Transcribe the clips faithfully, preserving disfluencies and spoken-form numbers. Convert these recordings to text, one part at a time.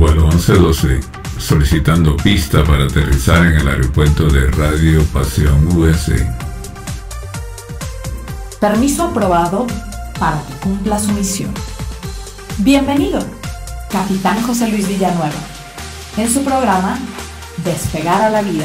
vuelo once doce, solicitando pista para aterrizar en el aeropuerto de Radio Pasión U S. Permiso aprobado para que cumpla su misión. Bienvenido, Capitán José Luis Villanueva, en su programa Despegar a la Vida.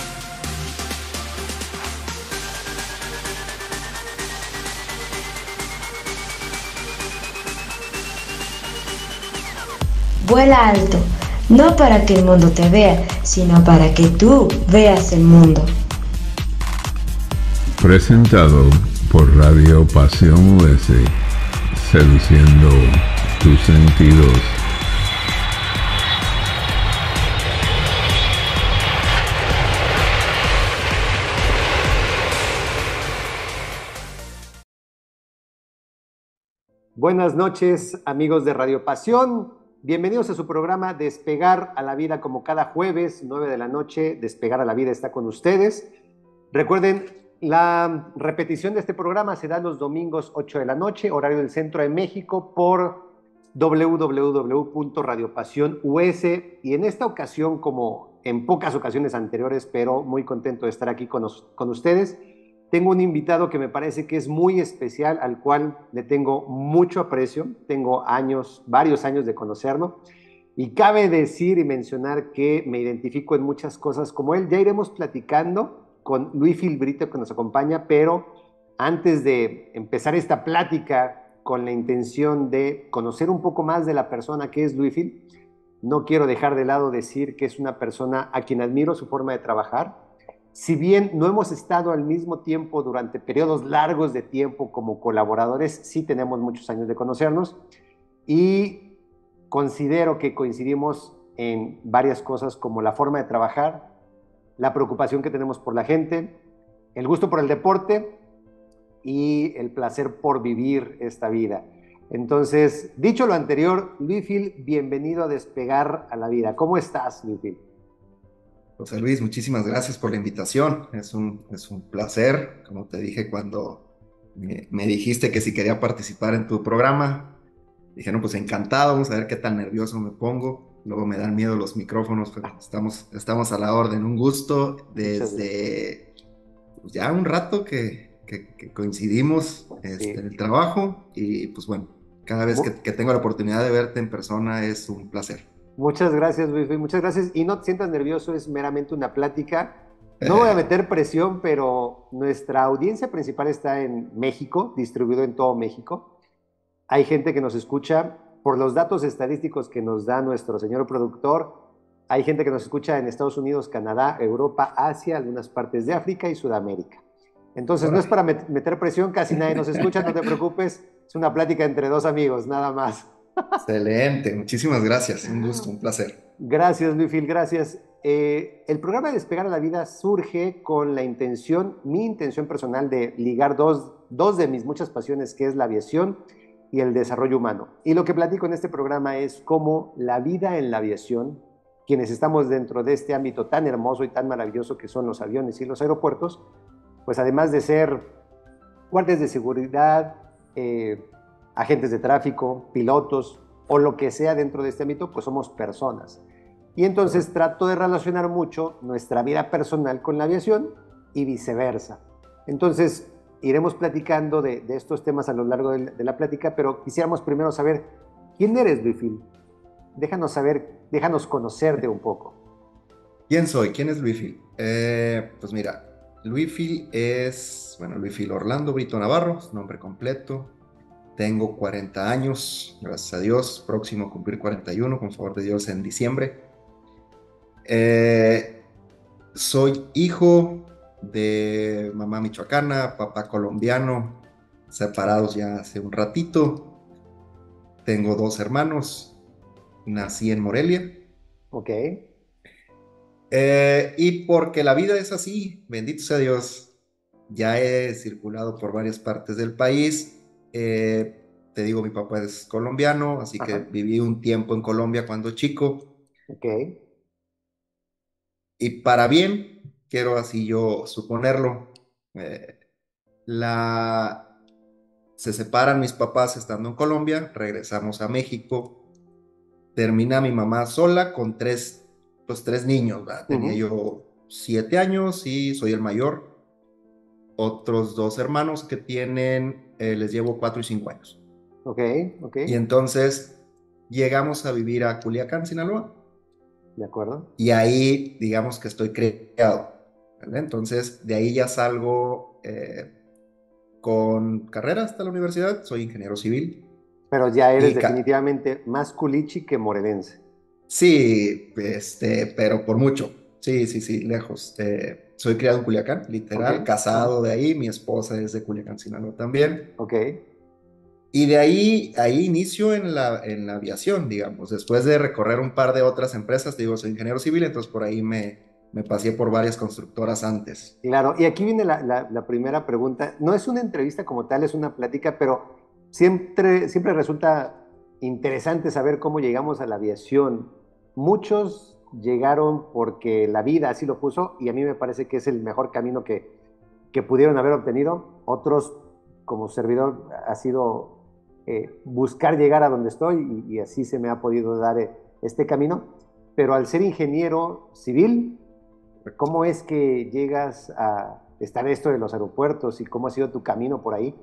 Vuela alto, no para que el mundo te vea, sino para que tú veas el mundo. Presentado por Radio Pasión U S, seduciendo tus sentidos. Buenas noches, amigos de Radio Pasión. Bienvenidos a su programa Despegar a la Vida, como cada jueves, nueve de la noche. Despegar a la Vida está con ustedes. Recuerden, la repetición de este programa se da los domingos ocho de la noche, horario del centro de México, por doble u doble u doble u punto radio pasión u s. Y en esta ocasión, como en pocas ocasiones anteriores, pero muy contento de estar aquí con, los, con ustedes, tengo un invitado que me parece que es muy especial, al cual le tengo mucho aprecio. Tengo años, varios años de conocerlo. Y cabe decir y mencionar que me identifico en muchas cosas como él. Ya iremos platicando con Luifil Brito, que nos acompaña, pero antes de empezar esta plática con la intención de conocer un poco más de la persona que es Luifil, no quiero dejar de lado decir que es una persona a quien admiro su forma de trabajar. Si bien no hemos estado al mismo tiempo durante periodos largos de tiempo como colaboradores, sí tenemos muchos años de conocernos y considero que coincidimos en varias cosas, como la forma de trabajar, la preocupación que tenemos por la gente, el gusto por el deporte y el placer por vivir esta vida. Entonces, dicho lo anterior, Luifil, bienvenido a Despegar a la Vida. ¿Cómo estás, Luifil? José Luis, muchísimas gracias por la invitación. Es un, es un placer, como te dije cuando me, me dijiste que si quería participar en tu programa. Dije, no, pues encantado, vamos a ver qué tan nervioso me pongo. Luego me dan miedo los micrófonos, pero estamos, estamos a la orden. Un gusto desde pues, ya un rato que, que, que coincidimos este, sí. en el trabajo. Y pues bueno, cada vez que, que tengo la oportunidad de verte en persona es un placer. Muchas gracias, Luis, muchas gracias. Y no te sientas nervioso, es meramente una plática. No voy a meter presión, pero nuestra audiencia principal está en México, distribuido en todo México. Hay gente que nos escucha por los datos estadísticos que nos da nuestro señor productor. Hay gente que nos escucha en Estados Unidos, Canadá, Europa, Asia, algunas partes de África y Sudamérica. Entonces, no es para met- meter presión, casi nadie nos escucha, no te preocupes. Es una plática entre dos amigos, nada más. Excelente, muchísimas gracias, un gusto, un placer. Gracias, Luifil, gracias. Eh, el programa de Despegar a la Vida surge con la intención, mi intención personal, de ligar dos, dos de mis muchas pasiones, que es la aviación y el desarrollo humano. Y lo que platico en este programa es cómo la vida en la aviación, quienes estamos dentro de este ámbito tan hermoso y tan maravilloso que son los aviones y los aeropuertos, pues además de ser guardias de seguridad, eh, agentes de tráfico, pilotos o lo que sea dentro de este ámbito, pues somos personas. Y entonces trato de relacionar mucho nuestra vida personal con la aviación y viceversa. Entonces iremos platicando de, de estos temas a lo largo de, de la plática, pero quisiéramos primero saber, ¿quién eres, Luifil? Déjanos saber, déjanos conocerte un poco. ¿Quién soy? ¿Quién es Luifil? Eh, pues mira, Luifil es, bueno, Luifil Orlando Brito Navarro, su nombre completo. Tengo cuarenta años, gracias a Dios, próximo a cumplir cuarenta y uno, con favor de Dios, en diciembre. Eh, soy hijo de mamá michoacana, papá colombiano, separados ya hace un ratito. Tengo dos hermanos, nací en Morelia. Ok. Eh, y porque la vida es así, bendito sea Dios, ya he circulado por varias partes del país. Eh, te digo, mi papá es colombiano, así Ajá. que viví un tiempo en Colombia cuando chico. Ok. Y para bien, quiero así yo suponerlo, eh, la... se separan mis papás estando en Colombia, regresamos a México. termina mi mamá sola con tres, pues tres niños, ¿verdad? Tenía Ujú. yo siete años y soy el mayor. Otros dos hermanos que tienen, eh, les llevo cuatro y cinco años. Ok, ok, Y entonces llegamos a vivir a Culiacán, Sinaloa. de acuerdo. Y ahí, digamos que estoy creado, ¿vale? Entonces, de ahí ya salgo eh, con carrera hasta la universidad. Soy ingeniero civil. Pero ya eres Y ca- definitivamente más culichi que morelense. sí, este, pero por mucho. Sí, sí, sí, lejos. Eh, soy criado en Culiacán, Ok, literal, ajá, casado de ahí. Mi esposa es de Culiacán, Sinaloa también. ok, Y de ahí, ahí inicio en la, en la aviación, digamos. Después de recorrer un par de otras empresas, te digo, soy ingeniero civil, entonces por ahí me, me pasé por varias constructoras antes. claro. Y aquí viene la, la- la primera pregunta. No es una entrevista como tal, es una plática, pero siempre, siempre resulta interesante saber cómo llegamos a la aviación. Muchos llegaron porque la vida así lo puso y a mí me parece que es el mejor camino que, que pudieron haber obtenido. Otros, como servidor, ha sido eh, buscar llegar a donde estoy y, y así se me ha podido dar eh, este camino. Pero al ser ingeniero civil, ¿cómo es que llegas a estar en esto de los aeropuertos y cómo ha sido tu camino por ahí?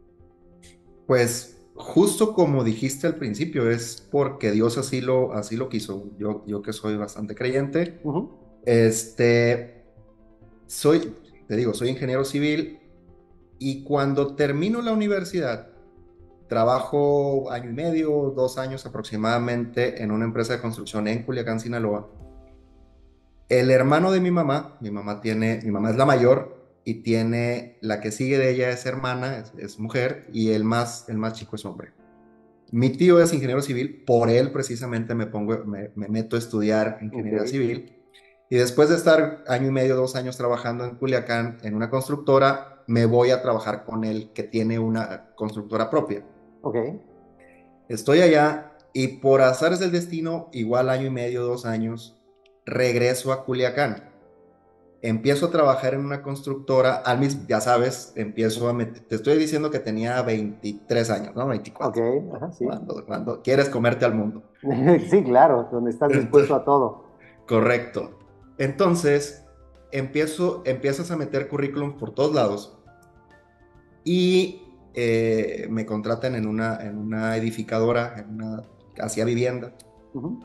Pues justo como dijiste al principio, es porque Dios así lo, así lo quiso. Yo, yo que soy bastante creyente, Ujú. este, soy, te digo, soy ingeniero civil y cuando termino la universidad, trabajo año y medio, dos años aproximadamente en una empresa de construcción en Culiacán, Sinaloa. El hermano de mi mamá, mi mamá tiene, mi mamá es la mayor y tiene, la que sigue de ella es hermana, es, es mujer, y el más, el más chico es hombre. Mi tío es ingeniero civil, por él precisamente me pongo, me, me meto a estudiar Ok, ingeniería civil. Y después de estar año y medio, dos años trabajando en Culiacán en una constructora, me voy a trabajar con él, que tiene una constructora propia. ok, Estoy allá y por azares del destino, igual año y medio, dos años, regreso a Culiacán. Empiezo a trabajar en una constructora, al mismo, ya sabes, empiezo a meter, te estoy diciendo que tenía veintitrés años, ¿no? ok, veinticuatro, ajá, sí. cuando, cuando quieres comerte al mundo. Sí, claro, donde estás dispuesto Entonces, a todo. correcto. Entonces, empiezo, empiezas a meter currículum por todos lados y eh, me contratan en una, en una edificadora, en una, hacía vivienda. Ujú.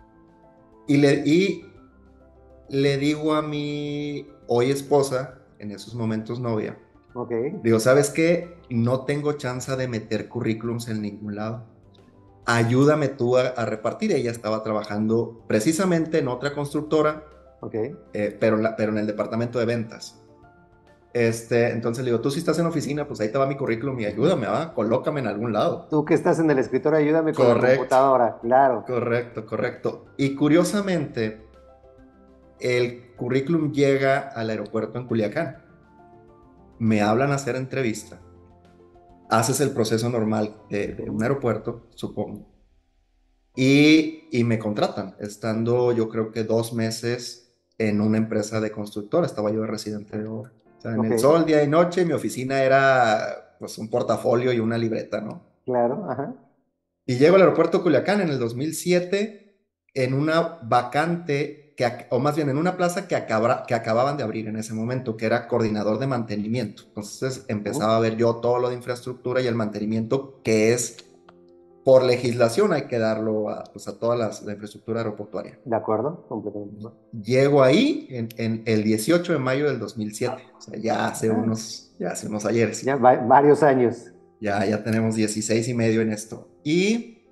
Y le, y le digo a mi hoy esposa, en esos momentos novia, Ok, digo, ¿sabes qué? No tengo chance de meter currículums en ningún lado. Ayúdame tú a, a repartir. Ella estaba trabajando precisamente en otra constructora, ok. eh, pero, en la- pero en el departamento de ventas. Este, entonces le digo, tú si estás en oficina, pues ahí te va mi currículum y ayúdame, ¿va? Colócame en algún lado. Tú que estás en el escritorio, ayúdame con la Correcto, computadora, claro. correcto, correcto. Y curiosamente, el currículum llega al aeropuerto en Culiacán. Me hablan a hacer entrevista. Haces el proceso normal de, de un aeropuerto, supongo. Y, y me contratan, estando yo creo que dos meses en una empresa de constructora. Estaba yo de residente de obra. O sea, en Ok, el sol, día y noche, mi oficina era pues un portafolio y una libreta, ¿no? claro, ajá. Y llego al aeropuerto de Culiacán en el dos mil siete en una vacante, que, ac- o más bien en una plaza que, acaba- que acababan de abrir en ese momento, que era coordinador de mantenimiento. Entonces Ujú. empezaba a ver yo todo lo de infraestructura y el mantenimiento que es, por legislación, hay que darlo a, pues, a toda las- la infraestructura aeroportuaria. De acuerdo, completamente. Llego ahí en, en el dieciocho de mayo del dos mil siete, o sea, ya hace Ah, unos, ya hace unos ayeres. ya va- varios años. Ya, ya tenemos dieciséis y medio en esto. Y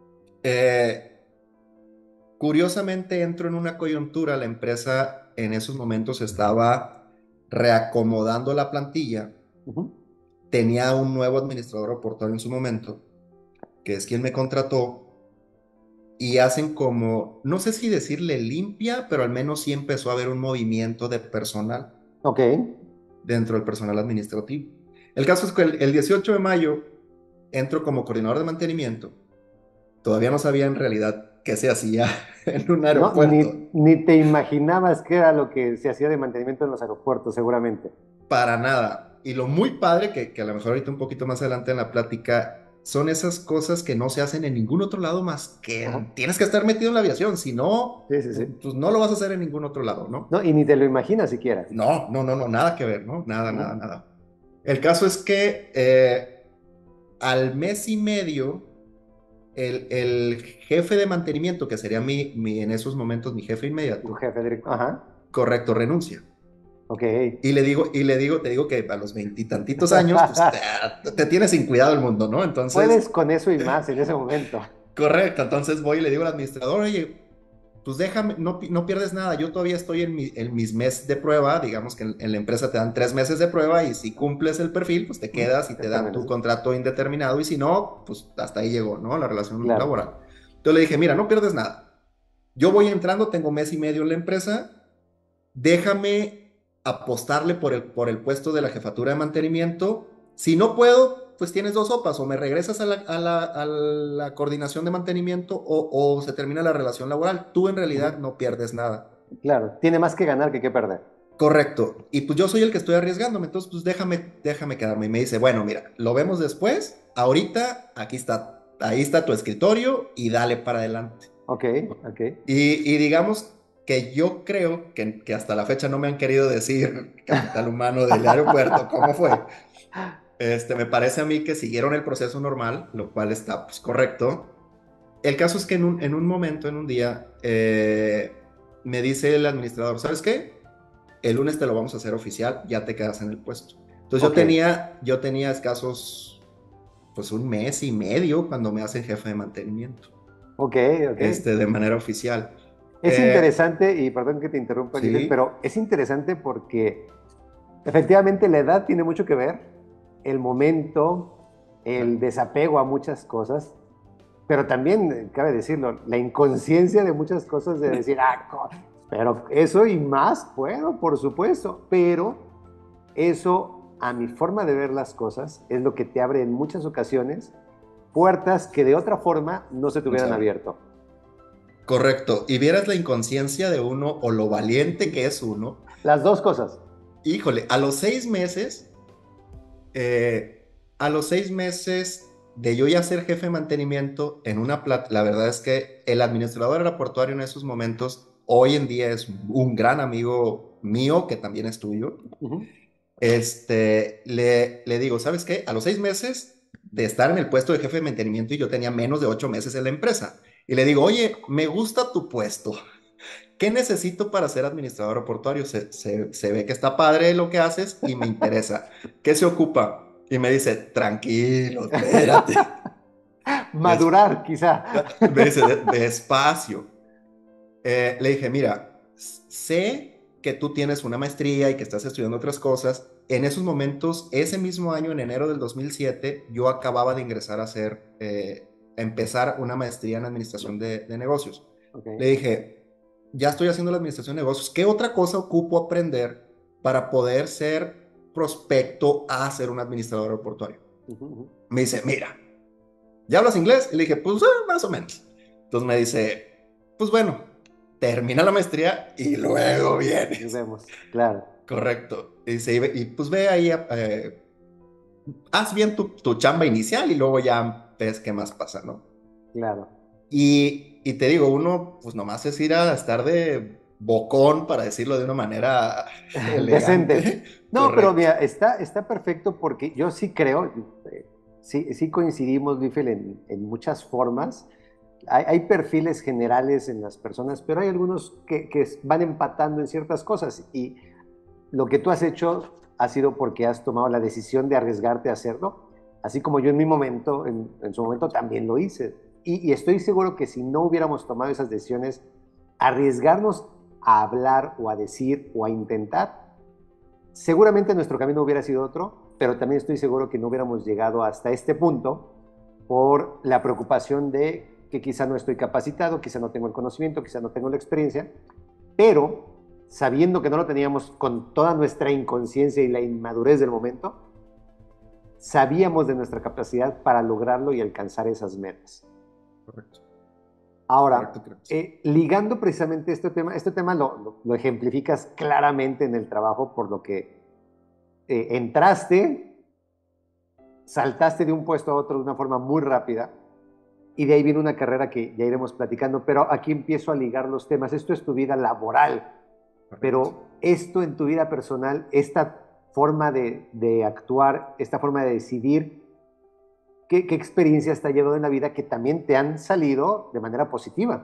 eh, curiosamente entro en una coyuntura, la empresa en esos momentos estaba reacomodando la plantilla, Ujú. tenía un nuevo administrador aeroportuario en su momento, que es quien me contrató, y hacen como, no sé si decirle limpia, pero al menos sí empezó a haber un movimiento de personal Ok, dentro del personal administrativo. El caso es que el, el dieciocho de mayo entro como coordinador de mantenimiento. Todavía no sabía en realidad qué se hacía en un no, aeropuerto, ni, ni te imaginabas qué era lo que se hacía de mantenimiento en los aeropuertos, seguramente. para nada. Y lo muy padre, que, que a lo mejor ahorita un poquito más adelante en la plática, son esas cosas que no se hacen en ningún otro lado más que Ajá. tienes que estar metido en la aviación, si no, Sí, sí, sí. pues no lo vas a hacer en ningún otro lado, ¿no? No, y ni te lo imaginas siquiera. No, no, no, no, nada que ver, ¿no? Nada, Ujú. nada, nada. El caso es que eh, al mes y medio, el, el jefe de mantenimiento, que sería mi, mi, en esos momentos mi jefe Tu inmediato, jefe directo. Ajá. correcto, renuncia. Ok. Y le digo, y le digo, te digo que a los veintitantitos años, pues te, te tienes sin cuidado el mundo, ¿no? Entonces, Puedes con eso y más en ese momento. correcto, entonces voy y le digo al administrador, oye, pues déjame, no, no pierdes nada, yo todavía estoy en, mi, en mis meses de prueba, digamos que en, en la empresa te dan tres meses de prueba y si cumples el perfil, pues te quedas y te dan tu contrato indeterminado y si no, pues hasta ahí llegó, ¿no? La relación Claro. laboral. Entonces le dije, mira, no pierdes nada, yo voy entrando, tengo mes y medio en la empresa, déjame apostarle por el, por el puesto de la jefatura de mantenimiento, si no puedo, pues tienes dos sopas, o me regresas a la, a la, a la coordinación de mantenimiento o, o se termina la relación laboral. Tú en realidad Ujú. no pierdes nada. Claro, tiene más que ganar que que perder. Correcto. Y pues yo soy el que estoy arriesgándome, entonces pues déjame, déjame quedarme. Y me dice, bueno, mira, lo vemos después. Ahorita, aquí está, ahí está tu escritorio y dale para adelante. Ok, ok. Y, y digamos que yo creo que, que hasta la fecha no me han querido decir, capital humano del aeropuerto, cómo fue. Este, me parece a mí que siguieron el proceso normal, lo cual está pues, correcto. El caso es que en un, en un momento, en un día, eh, me dice el administrador, ¿sabes qué? El lunes te lo vamos a hacer oficial, ya te quedas en el puesto. Entonces Ok. yo tenía, yo tenía escasos, pues un mes y medio cuando me hacen jefe de mantenimiento, Ok, ok. este, de manera oficial. Es Eh, interesante, y perdón que te interrumpa, Ulises, sí, pero es interesante porque efectivamente la edad tiene mucho que ver, el momento, el desapego a muchas cosas, pero también, eh, cabe decirlo, la inconsciencia de muchas cosas de decir, ah, co- pero eso y más puedo, por supuesto, pero eso, a mi forma de ver las cosas, es lo que te abre en muchas ocasiones puertas que de otra forma no se te hubieran sabe. abierto. Correcto. Y vieras la inconsciencia de uno o lo valiente que es uno. Las dos cosas. Híjole, a los seis meses, eh, a los seis meses de yo ya ser jefe de mantenimiento en una plata, la verdad es que el administrador aeroportuario en esos momentos, hoy en día es un gran amigo mío, que también es tuyo. Uh-huh. Este, le, le digo, ¿sabes qué? A los seis meses de estar en el puesto de jefe de mantenimiento y yo tenía menos de ocho meses en la empresa. Y le digo, oye, me gusta tu puesto. ¿Qué necesito para ser administrador aeroportuario? Se, se, se ve que está padre lo que haces y me interesa. ¿Qué se ocupa? Y me dice, tranquilo, espérate. Madurar, quizá. Me dice, despacio. Eh, le dije, mira, sé que tú tienes una maestría y que estás estudiando otras cosas. En esos momentos, ese mismo año, en enero del dos mil siete, yo acababa de ingresar a hacer, eh, a empezar una maestría en administración de, de negocios. Okay. Le dije, ya estoy haciendo la administración de negocios, ¿qué otra cosa ocupo aprender para poder ser prospecto a ser un administrador aeroportuario? Uh-huh. Me dice, mira, ¿ya hablas inglés? Y le dije, pues eh, más o menos. Entonces me dice, pues bueno, termina la maestría y luego vienes. Nos vemos, claro. Correcto. Y, dice, y, y pues ve ahí, eh, haz bien tu, tu chamba inicial y luego ya ves qué más pasa, ¿no? Claro. Y, y te digo, uno pues nomás es ir a estar de bocón, para decirlo de una manera decente. No, correcto. Pero mira, está, está perfecto porque yo sí creo, eh, sí, sí coincidimos, Bifel, en, en muchas formas. Hay, hay perfiles generales en las personas, pero hay algunos que, que van empatando en ciertas cosas. Y lo que tú has hecho ha sido porque has tomado la decisión de arriesgarte a hacerlo, así como yo en mi momento, en, en su momento también lo hice. Y, y estoy seguro que si no hubiéramos tomado esas decisiones, arriesgarnos a hablar o a decir o a intentar, seguramente nuestro camino hubiera sido otro, pero también estoy seguro que no hubiéramos llegado hasta este punto por la preocupación de que quizá no estoy capacitado, quizá no tengo el conocimiento, quizá no tengo la experiencia, pero sabiendo que no lo teníamos con toda nuestra inconsciencia y la inmadurez del momento, sabíamos de nuestra capacidad para lograrlo y alcanzar esas metas. Correcto. Ahora, correcto, correcto. Eh, ligando precisamente este tema, este tema lo, lo, lo ejemplificas claramente en el trabajo, por lo que eh, entraste saltaste de un puesto a otro de una forma muy rápida y de ahí viene una carrera que ya iremos platicando, pero aquí empiezo a ligar los temas. Esto es tu vida laboral, pero esto en tu vida personal, esta forma de, de actuar, esta forma de decidir, ¿qué, qué experiencias te ha llevado en la vida que también te han salido de manera positiva?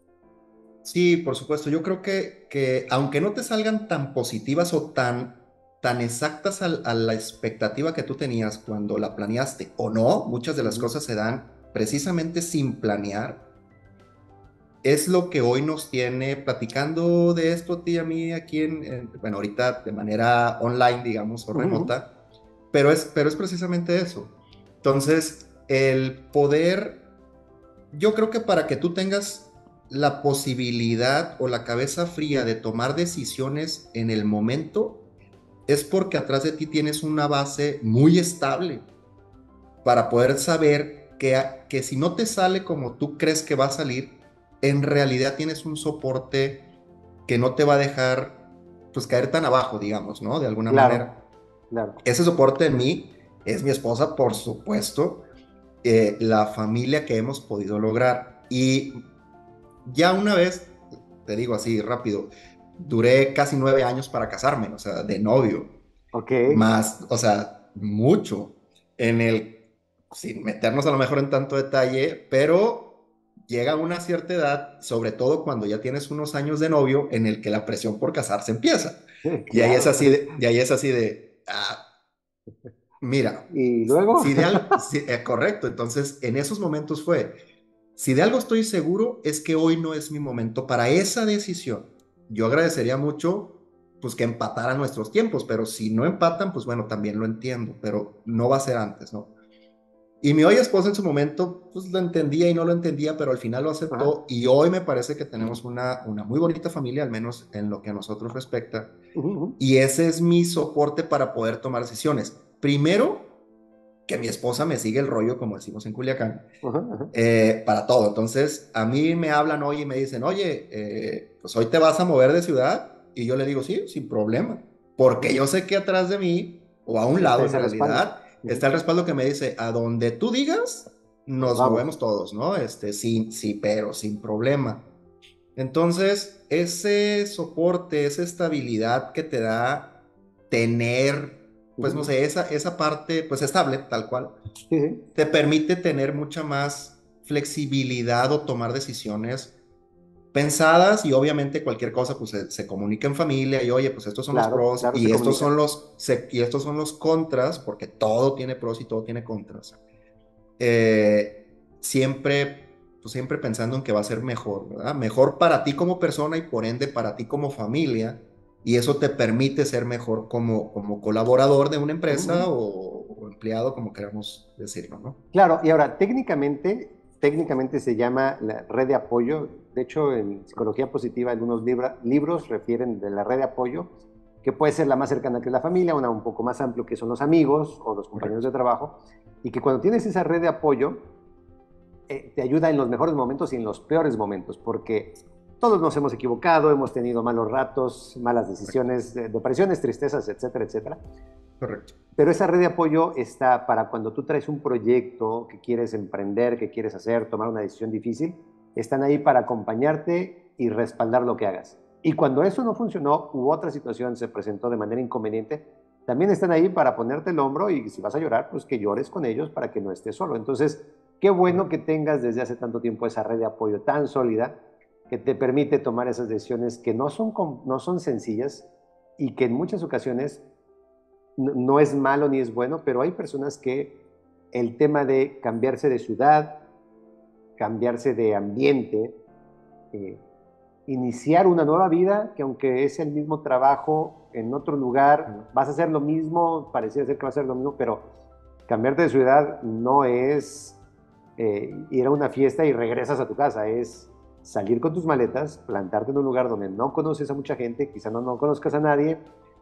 Sí, por supuesto. Yo creo que, que aunque no te salgan tan positivas o tan, tan exactas a, a la expectativa que tú tenías cuando la planeaste o no, muchas de las Uh-huh. cosas se dan precisamente sin planear. Es lo que hoy nos tiene platicando de esto a ti y a mí aquí en, en- bueno, ahorita de manera online, digamos, o Uh-huh. remota, pero es, pero es precisamente eso. Entonces, el poder, yo creo que para que tú tengas la posibilidad o la cabeza fría de tomar decisiones en el momento, es porque atrás de ti tienes una base muy estable para poder saber que, que si no te sale como tú crees que va a salir, en realidad tienes un soporte que no te va a dejar pues caer tan abajo, digamos, ¿no? De alguna Claro, manera. claro. Ese soporte en mí es mi esposa, por supuesto, eh, la familia que hemos podido lograr. Y ya una vez, te digo así rápido, duré casi nueve años para casarme, o sea, de novio, Ok. más, o sea, mucho, en el, sin meternos a lo mejor en tanto detalle, pero llega una cierta edad, sobre todo cuando ya tienes unos años de novio, en el que la presión por casarse empieza. Y ahí es Claro. así de, y ahí es así de, ah, mira, Y luego, si de algo, si, eh, correcto, entonces en esos momentos fue, si de algo estoy seguro es que hoy no es mi momento para esa decisión. Yo agradecería mucho pues que empataran nuestros tiempos, pero si no empatan, pues bueno, también lo entiendo, pero no va a ser antes, ¿no? Y mi hoy esposa en su momento, pues lo entendía y no lo entendía, pero al final lo ajá, aceptó y hoy me parece que tenemos una, una muy bonita familia, al menos en lo que a nosotros respecta, uh-huh, y ese es mi soporte para poder tomar decisiones. Primero, que mi esposa me sigue el rollo, como decimos en Culiacán, ajá, ajá. eh, para todo. Entonces, a mí me hablan hoy y me dicen, oye, eh, pues hoy te vas a mover de ciudad. Y yo le digo, sí, sin problema. Porque yo sé que atrás de mí, o a un Está lado en ese respaldo. realidad, Uh-huh. está el respaldo que me dice, a donde tú digas, Nos nos vamos. movemos todos, ¿no? Este, sí, sí, pero sin problema. Entonces, ese soporte, esa estabilidad que te da tener, pues no Uh-huh. sé, esa, esa parte, pues estable, tal cual, Sí, sí. te permite tener mucha más flexibilidad o tomar decisiones pensadas y obviamente cualquier cosa pues se, se comunica en familia y oye pues estos son los Claro, pros claro, se y estos comunica. son los se, y estos son los contras porque todo tiene pros y todo tiene contras. Eh, siempre pues siempre pensando en que va a ser mejor, ¿verdad? Mejor para ti como persona y por ende para ti como familia y eso te permite ser mejor como, como colaborador de una Uh-huh. empresa o, o empleado como queramos decirlo, ¿no? Claro, y ahora técnicamente, técnicamente se llama la red de apoyo. De hecho, en psicología positiva, algunos libra, libros refieren de la red de apoyo, que puede ser la más cercana que es la familia, una un poco más amplio que son los amigos o los compañeros Correcto. de trabajo, y que cuando tienes esa red de apoyo, eh, te ayuda en los mejores momentos y en los peores momentos, porque todos nos hemos equivocado, hemos tenido malos ratos, malas Correcto. decisiones, eh, depresiones, tristezas, etcétera, etcétera. Correcto. Pero esa red de apoyo está para cuando tú traes un proyecto que quieres emprender, que quieres hacer, tomar una decisión difícil, están ahí para acompañarte y respaldar lo que hagas. Y cuando eso no funcionó u otra situación se presentó de manera inconveniente, también están ahí para ponerte el hombro y si vas a llorar, pues que llores con ellos para que no estés solo. Entonces, qué bueno Correcto. que tengas desde hace tanto tiempo esa red de apoyo tan sólida que te permite tomar esas decisiones que no son, no son sencillas y que en muchas ocasiones no, no es malo ni es bueno, pero hay personas que el tema de cambiarse de ciudad, cambiarse de ambiente, eh, iniciar una nueva vida, que aunque es el mismo trabajo en otro lugar, vas a hacer lo mismo, pareciera ser que vas a hacer lo mismo, pero cambiarte de ciudad no es eh, ir a una fiesta y regresas a tu casa, es salir con tus maletas, plantarte en un lugar donde no conoces a mucha gente, quizá no, no conozcas a nadie,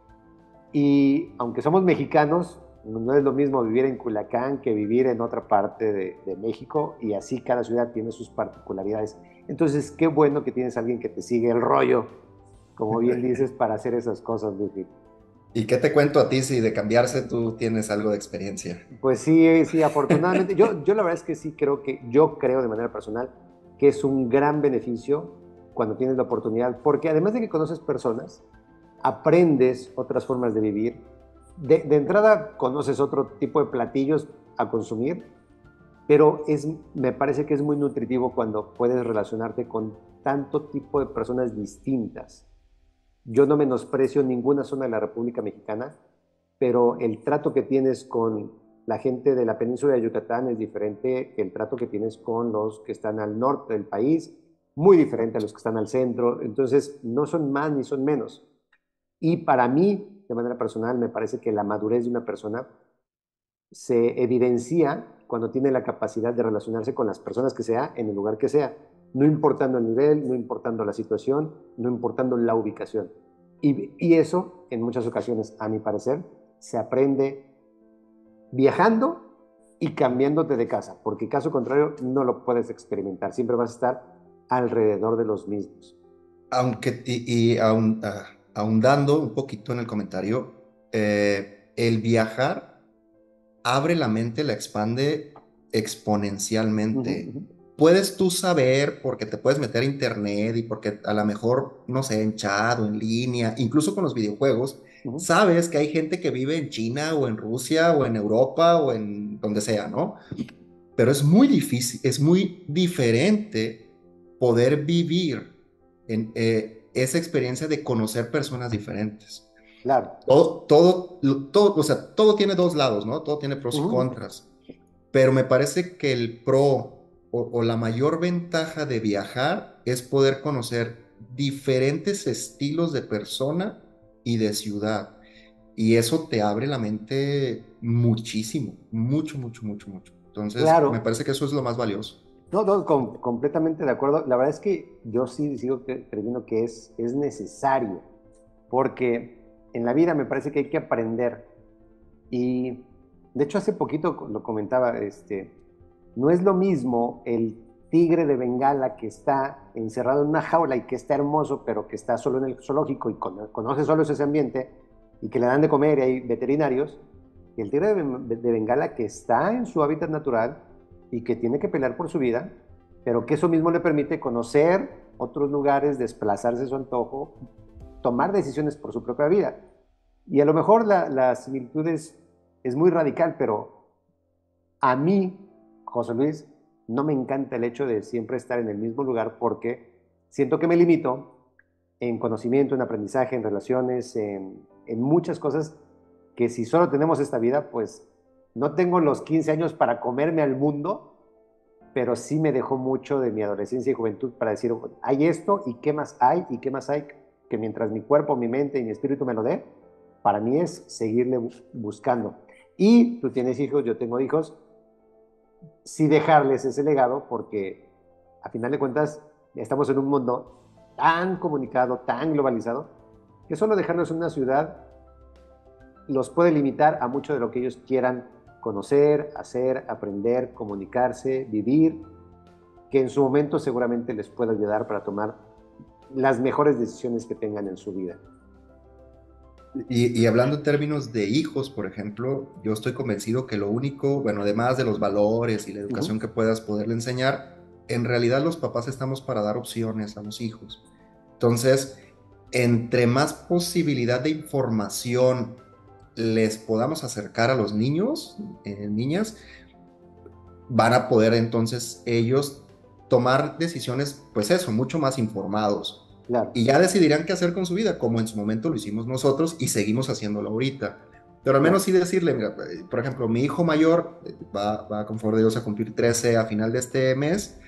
y aunque somos mexicanos, no es lo mismo vivir en Culiacán que vivir en otra parte de, de México y así cada ciudad tiene sus particularidades. Entonces, qué bueno que tienes a alguien que te sigue el rollo, como bien dices, para hacer esas cosas, Luigi. ¿Y qué te cuento a ti si de cambiarse tú tienes algo de experiencia? Pues sí, sí, afortunadamente. Yo, yo la verdad es que sí creo que, yo creo de manera personal que es un gran beneficio cuando tienes la oportunidad, porque además de que conoces personas, aprendes otras formas de vivir. De, de entrada conoces otro tipo de platillos a consumir, pero es, me parece que es muy nutritivo cuando puedes relacionarte con tanto tipo de personas distintas. Yo no menosprecio ninguna zona de la República Mexicana, pero el trato que tienes con la gente de la península de Yucatán es diferente que el trato que tienes con los que están al norte del país, muy diferente a los que están al centro. Entonces, no son más ni son menos. Y para mí, de manera personal, me parece que la madurez de una persona se evidencia cuando tiene la capacidad de relacionarse con las personas que sea, en el lugar que sea, no importando el nivel, no importando la situación, no importando la ubicación. Y, y eso, en muchas ocasiones, a mi parecer, se aprende viajando y cambiándote de casa, porque caso contrario no lo puedes experimentar, siempre vas a estar alrededor de los mismos. Aunque, y, y aun- ah, ahondando un poquito en el comentario, eh, el viajar abre la mente, la expande Uh -huh, exponencialmente. uh -huh. Puedes tú saber, porque te puedes meter a internet y porque a lo mejor, no sé, en chat o en línea, incluso con los videojuegos, Uh -huh. sabes que hay gente que vive en China o en Rusia o en Europa o en donde sea, ¿no? Pero es muy difícil, es muy diferente poder vivir en eh, esa experiencia de conocer personas diferentes. Claro. Todo, todo, todo, o sea, todo tiene dos lados, ¿no? Todo tiene pros Uh y -huh. contras. Pero me parece que el pro o, o la mayor ventaja de viajar es poder conocer diferentes estilos de persona y de ciudad. Y eso te abre la mente muchísimo, mucho, mucho, mucho, mucho. Entonces, me Claro. parece que eso es lo más valioso. No, no, com completamente de acuerdo. La verdad es que yo sí sigo cre creyendo que es, es necesario, porque en la vida me parece que hay que aprender. Y de hecho hace poquito lo comentaba, este, no es lo mismo el tigre de Bengala que está encerrado en una jaula y que está hermoso, pero que está solo en el zoológico y con, conoce solo ese ambiente y que le dan de comer y hay veterinarios, y el tigre de, de Bengala que está en su hábitat natural y que tiene que pelear por su vida, pero que eso mismo le permite conocer otros lugares, desplazarse a su antojo, tomar decisiones por su propia vida. Y a lo mejor la, la similitud es, es muy radical, pero a mí, José Luis, no me encanta el hecho de siempre estar en el mismo lugar porque siento que me limito en conocimiento, en aprendizaje, en relaciones, en, en muchas cosas que si solo tenemos esta vida, pues no tengo los quince años para comerme al mundo, pero sí me dejó mucho de mi adolescencia y juventud para decir, hay esto y qué más hay y qué más hay, que mientras mi cuerpo, mi mente y mi espíritu me lo dé, para mí es seguirle buscando. Y tú tienes hijos, yo tengo hijos, sí dejarles ese legado, porque a final de cuentas estamos en un mundo tan comunicado, tan globalizado, que solo dejarlos en una ciudad los puede limitar a mucho de lo que ellos quieran conocer, hacer, aprender, comunicarse, vivir, que en su momento seguramente les pueda ayudar para tomar las mejores decisiones que tengan en su vida. Y, y hablando en términos de hijos, por ejemplo, yo estoy convencido que lo único, bueno, además de los valores y la educación Uh-huh. que puedas poderle enseñar, en realidad los papás estamos para dar opciones a los hijos. Entonces, entre más posibilidad de información les podamos acercar a los niños, eh, niñas, van a poder entonces ellos tomar decisiones, pues eso, mucho más informados. Claro. Y ya decidirán qué hacer con su vida, como en su momento lo hicimos nosotros y seguimos haciéndolo ahorita. Pero al menos sí decirle, mira, por ejemplo, mi hijo mayor va, va con favor de Dios a cumplir trece a final de este mes.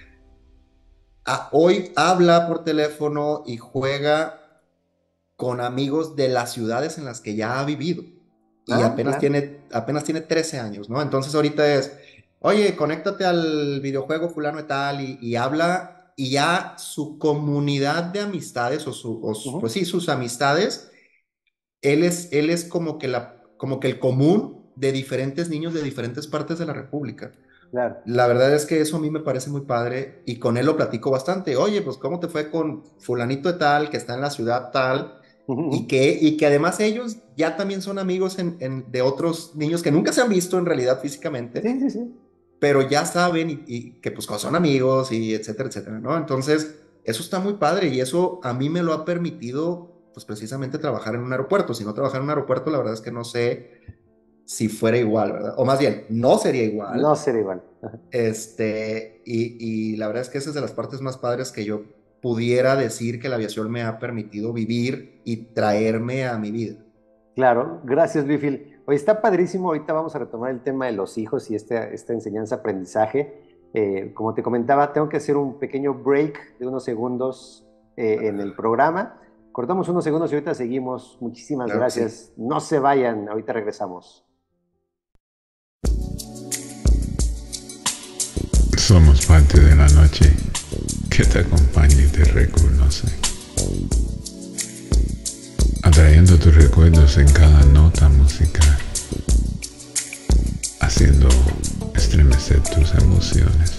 A, hoy habla por teléfono y juega con amigos de las ciudades en las que ya ha vivido. Y Ah, apenas claro. tiene, apenas tiene trece años, ¿no? Entonces ahorita es, oye, conéctate al videojuego fulano y tal, y, y habla, y ya su comunidad de amistades, o, su, o su, Uh-huh. pues sí, sus amistades, él es, él es como que, la, como que el común de diferentes niños de diferentes partes de la República. Claro. La verdad es que eso a mí me parece muy padre y con él lo platico bastante. Oye, pues ¿cómo te fue con fulanito de tal que está en la ciudad tal? y, que, y que además ellos ya también son amigos en, en, de otros niños que nunca se han visto en realidad físicamente, Sí, sí, sí. pero ya saben y, y que pues son amigos y etcétera, etcétera, ¿no? Entonces, eso está muy padre y eso a mí me lo ha permitido, pues precisamente trabajar en un aeropuerto. Si no trabajar en un aeropuerto, la verdad es que no sé si fuera igual, ¿verdad? O más bien, no sería igual. No será igual. Ajá. Este, y, y la verdad es que esa es de las partes más padres que yo pudiera decir que la aviación me ha permitido vivir y traerme a mi vida. Claro, gracias, Luifil. Hoy está padrísimo. Ahorita vamos a retomar el tema de los hijos y este, esta enseñanza-aprendizaje. Eh, como te comentaba, tengo que hacer un pequeño break de unos segundos eh, en el programa. Cortamos unos segundos y ahorita seguimos. Muchísimas Claro que sí. gracias. No se vayan, ahorita regresamos. Somos parte de la noche que te acompaña y te reconoce, atrayendo tus recuerdos en cada nota musical, haciendo estremecer tus emociones.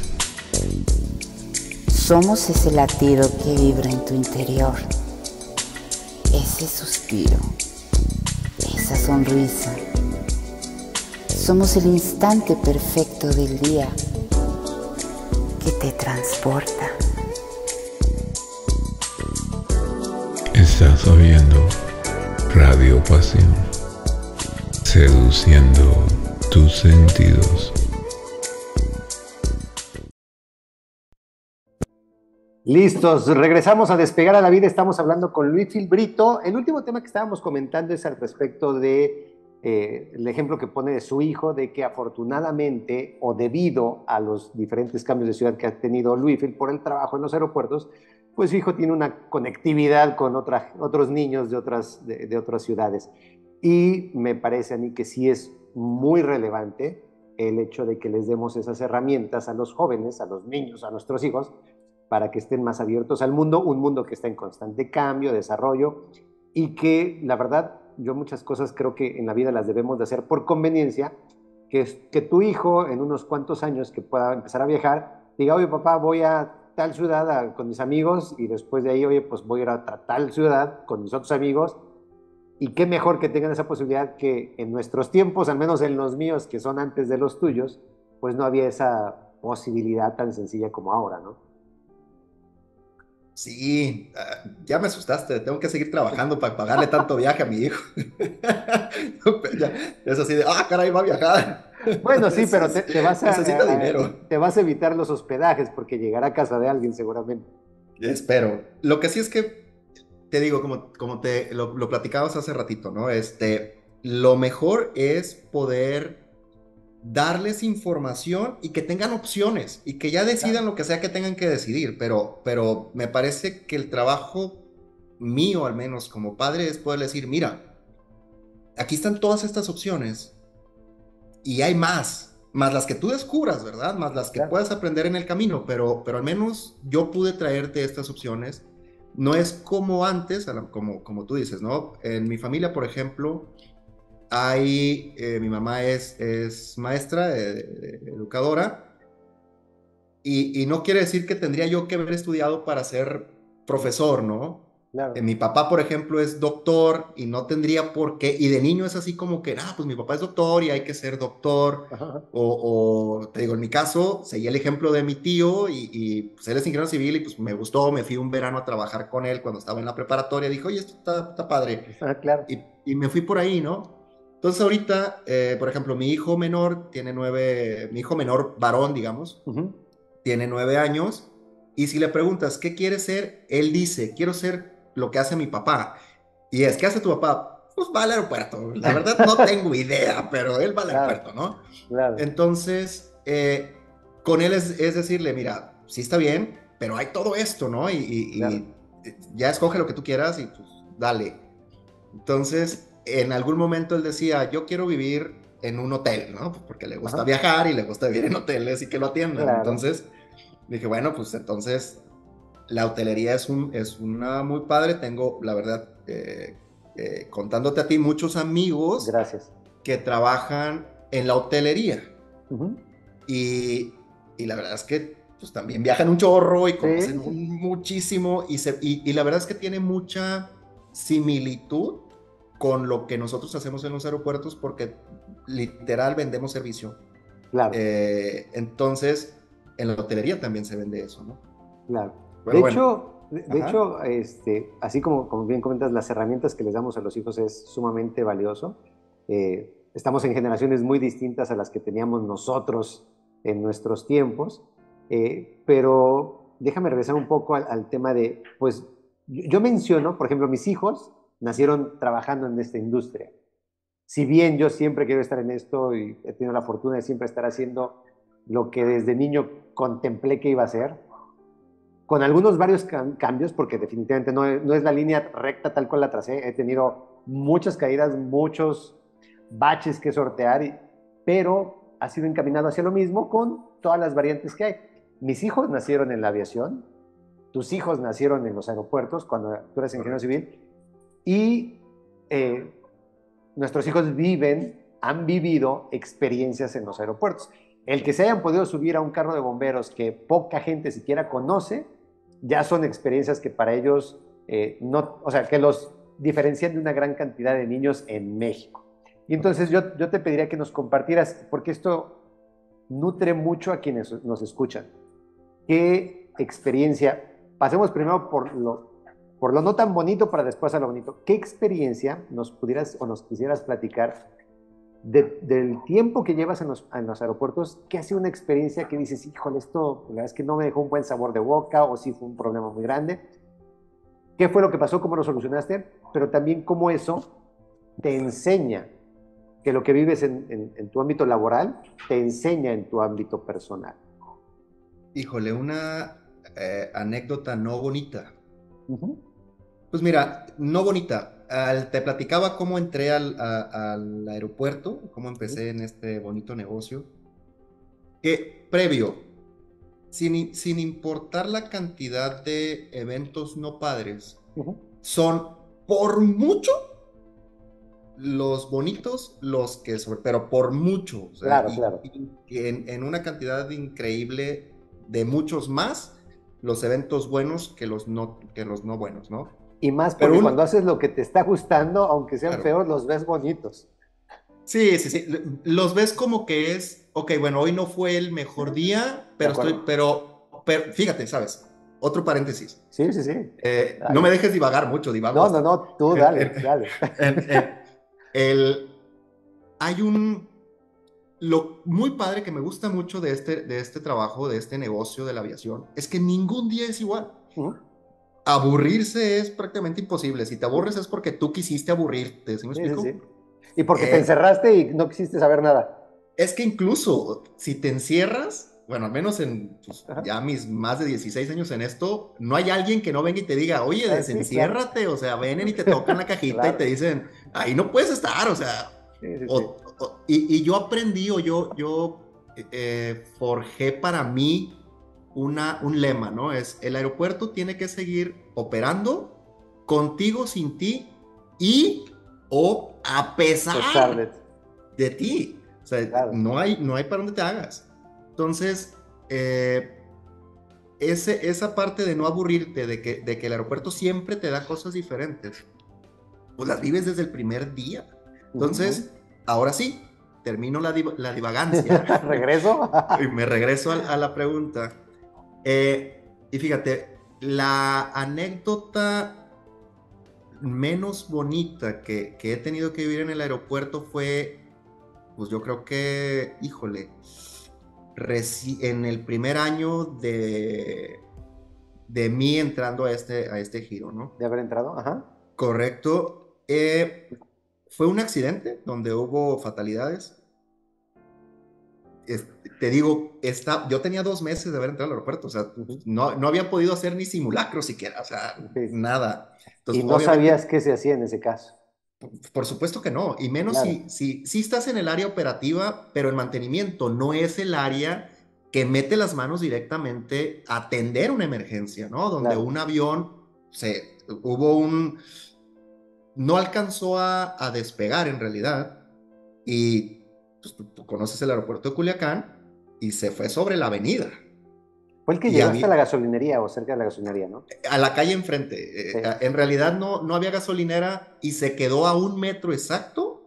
Somos ese latido que vibra en tu interior, ese suspiro, esa sonrisa. Somos el instante perfecto del día que te transporta. Estás oyendo Radio Pasión, seduciendo tus sentidos. Listos, regresamos a Despegar a la Vida. Estamos hablando con Luifil Brito. El último tema que estábamos comentando es al respecto de eh, el ejemplo que pone de su hijo, de que afortunadamente o debido a los diferentes cambios de ciudad que ha tenido Luifil por el trabajo en los aeropuertos, pues su hijo tiene una conectividad con otra, otros niños de otras, de, de otras ciudades. Y me parece a mí que sí es muy relevante el hecho de que les demos esas herramientas a los jóvenes, a los niños, a nuestros hijos, para que estén más abiertos al mundo, un mundo que está en constante cambio, desarrollo, y que la verdad, yo muchas cosas creo que en la vida las debemos de hacer por conveniencia, que, es, que tu hijo en unos cuantos años que pueda empezar a viajar, diga, oye papá, voy a tal ciudad a, con mis amigos, y después de ahí, oye, pues voy a ir a tal ciudad con mis otros amigos, y qué mejor que tengan esa posibilidad que en nuestros tiempos, al menos en los míos, que son antes de los tuyos, pues no había esa posibilidad tan sencilla como ahora, ¿no? Sí, uh, ya me asustaste, tengo que seguir trabajando para pagarle tanto viaje a mi hijo. Ya, es así de, ah, caray, va a viajar. Bueno, sí, pero te, te, vas a, necesita a, dinero. te vas a evitar los hospedajes porque llegará a casa de alguien seguramente. Espero. Lo que sí es que, te digo, como, como te lo, lo platicabas hace ratito, ¿no? Este, lo mejor es poder darles información y que tengan opciones y que ya decidan claro. Lo que sea que tengan que decidir, pero, pero me parece que el trabajo mío, al menos como padre, es poder decir, mira, aquí están todas estas opciones y hay más, más las que tú descubras, ¿verdad? Más las que claro. Puedas aprender en el camino, pero, pero al menos yo pude traerte estas opciones. No es como antes, como, como tú dices, ¿no? En mi familia, por ejemplo, Hay, eh, mi mamá es, es maestra, eh, educadora, y, y no quiere decir que tendría yo que haber estudiado para ser profesor, ¿no? Claro. Eh, mi papá, por ejemplo, es doctor y no tendría por qué, y de niño es así como que, ah, pues mi papá es doctor y hay que ser doctor, o, o te digo, en mi caso, seguí el ejemplo de mi tío y, y pues él es ingeniero civil y pues me gustó, me fui un verano a trabajar con él cuando estaba en la preparatoria, dijo, oye, esto está, está padre, ah, claro. y, y me fui por ahí, ¿no? Entonces ahorita, eh, por ejemplo, mi hijo menor tiene nueve, mi hijo menor varón, digamos, uh-huh. tiene nueve años, y si le preguntas, ¿qué quiere ser? Él dice, quiero ser lo que hace mi papá. Y es, ¿qué hace tu papá? Pues va al aeropuerto. La verdad no tengo idea, pero él va al claro. aeropuerto, ¿no? Claro. Entonces, eh, con él es, es decirle, mira, sí está bien, pero hay todo esto, ¿no? Y, y, claro. y ya escoge lo que tú quieras y pues dale. Entonces, en algún momento él decía, yo quiero vivir en un hotel, ¿no? Porque le gusta Ajá. viajar y le gusta vivir en hoteles y que lo atiendan. Claro. Entonces, dije, bueno, pues entonces la hotelería es, un, es una muy padre. Tengo, la verdad, eh, eh, contándote a ti, muchos amigos Gracias. que trabajan en la hotelería. Uh-huh. Y, y la verdad es que pues, también viajan un chorro y conocen sí. un, muchísimo. Y, se, y, y la verdad es que tiene mucha... similitud con lo que nosotros hacemos en los aeropuertos porque literal vendemos servicio. Claro. Eh, entonces, en la hotelería también se vende eso, ¿no? Claro. Pero de bueno. hecho, de, de Ajá. hecho este, así como, como bien comentas, las herramientas que les damos a los hijos es sumamente valioso. Eh, estamos en generaciones muy distintas a las que teníamos nosotros en nuestros tiempos, eh, pero déjame regresar un poco al, al tema de, pues, yo, yo menciono, por ejemplo, mis hijos nacieron trabajando en esta industria. Si bien yo siempre quiero estar en esto y he tenido la fortuna de siempre estar haciendo lo que desde niño contemplé que iba a hacer, con algunos varios cam cambios, porque definitivamente no es, no es la línea recta tal cual la tracé, he tenido muchas caídas, muchos baches que sortear, y, pero ha sido encaminado hacia lo mismo con todas las variantes que hay. Mis hijos nacieron en la aviación, tus hijos nacieron en los aeropuertos cuando tú eres ingeniero civil, y eh, nuestros hijos viven, han vivido experiencias en los aeropuertos. El que se hayan podido subir a un carro de bomberos que poca gente siquiera conoce, ya son experiencias que para ellos, eh, no, o sea, que los diferencian de una gran cantidad de niños en México. Y entonces yo, yo te pediría que nos compartieras, porque esto nutre mucho a quienes nos escuchan. ¿Qué experiencia? Pasemos primero por lo, por lo no tan bonito para después a lo bonito. ¿Qué experiencia nos pudieras o nos quisieras platicar de, del tiempo que llevas en los, en los aeropuertos? ¿Qué ha sido una experiencia que dices, híjole, esto la verdad es que no me dejó un buen sabor de boca o sí fue un problema muy grande? ¿Qué fue lo que pasó? ¿Cómo lo solucionaste? Pero también cómo eso te enseña que lo que vives en, en, en tu ámbito laboral te enseña en tu ámbito personal. Híjole, una eh, anécdota no bonita. Uh-huh. Pues mira, no bonita. Al, te platicaba cómo entré al, a, al aeropuerto, cómo empecé en este bonito negocio. Que previo, sin, sin importar la cantidad de eventos no padres, uh-huh. son por mucho los bonitos, los que sobre, pero por mucho. O sea, claro, y, claro. Y en, en una cantidad increíble de muchos más, los eventos buenos que los no, que los no buenos, ¿no? Y más porque un, cuando haces lo que te está gustando, aunque sean claro. feos, los ves bonitos. Sí, sí, sí. Los ves como que es, ok, bueno, hoy no fue el mejor día, pero estoy, pero, pero, fíjate, ¿sabes? Otro paréntesis. Sí, sí, sí. Eh, no me dejes divagar mucho, divago. No, no, no, tú dale, eh, dale. Eh, eh, el, hay un, lo muy padre que me gusta mucho de este, de este trabajo, de este negocio de la aviación, es que ningún día es igual. Uh-huh. Aburrirse es prácticamente imposible. Si te aburres es porque tú quisiste aburrirte, ¿sí me sí, explico? Sí, sí. Y porque eh, te encerraste y no quisiste saber nada. Es que incluso si te encierras, bueno, al menos en pues, ya mis más de dieciséis años en esto, no hay alguien que no venga y te diga, oye, desenciérrate, sí, claro. O sea, vienen y te tocan la cajita claro. Y te dicen, ahí no puedes estar, o sea, sí, sí, o, sí. O, y, y yo aprendí o yo, yo eh, forjé para mí una, un lema, ¿no? Es, el aeropuerto tiene que seguir operando contigo, sin ti y o a pesar de, de ti. O sea, claro. no, hay, no hay para dónde te hagas. Entonces, eh, ese, esa parte de no aburrirte, de que, de que el aeropuerto siempre te da cosas diferentes, pues las vives desde el primer día. Entonces, uh-huh. ahora sí, termino la, div la divagancia. ¿Regreso? Y me regreso a, a la pregunta. Eh, y fíjate, la anécdota menos bonita que, que he tenido que vivir en el aeropuerto fue, pues yo creo que, híjole, en el primer año de, de mí entrando a este, a este giro, ¿no? De haber entrado, ajá. Correcto. Eh, fue un accidente donde hubo fatalidades. Es, te digo, esta, yo tenía dos meses de haber entrado al aeropuerto, o sea, no, no había podido hacer ni simulacro siquiera, o sea, sí. nada. Entonces, ¿y no sabías qué se hacía en ese caso? Por, por supuesto que no, y menos claro. si, si, si estás en el área operativa, pero el mantenimiento no es el área que mete las manos directamente a atender una emergencia, ¿no? Donde claro. un avión, se, hubo un... no alcanzó a, a despegar en realidad, y pues, tú, tú conoces el aeropuerto de Culiacán, y se fue sobre la avenida. Fue el que y llegó había- hasta la gasolinería o cerca de la gasolinería, ¿no? a la calle enfrente. Eh, Sí. En realidad no, no había gasolinera y se quedó a un metro exacto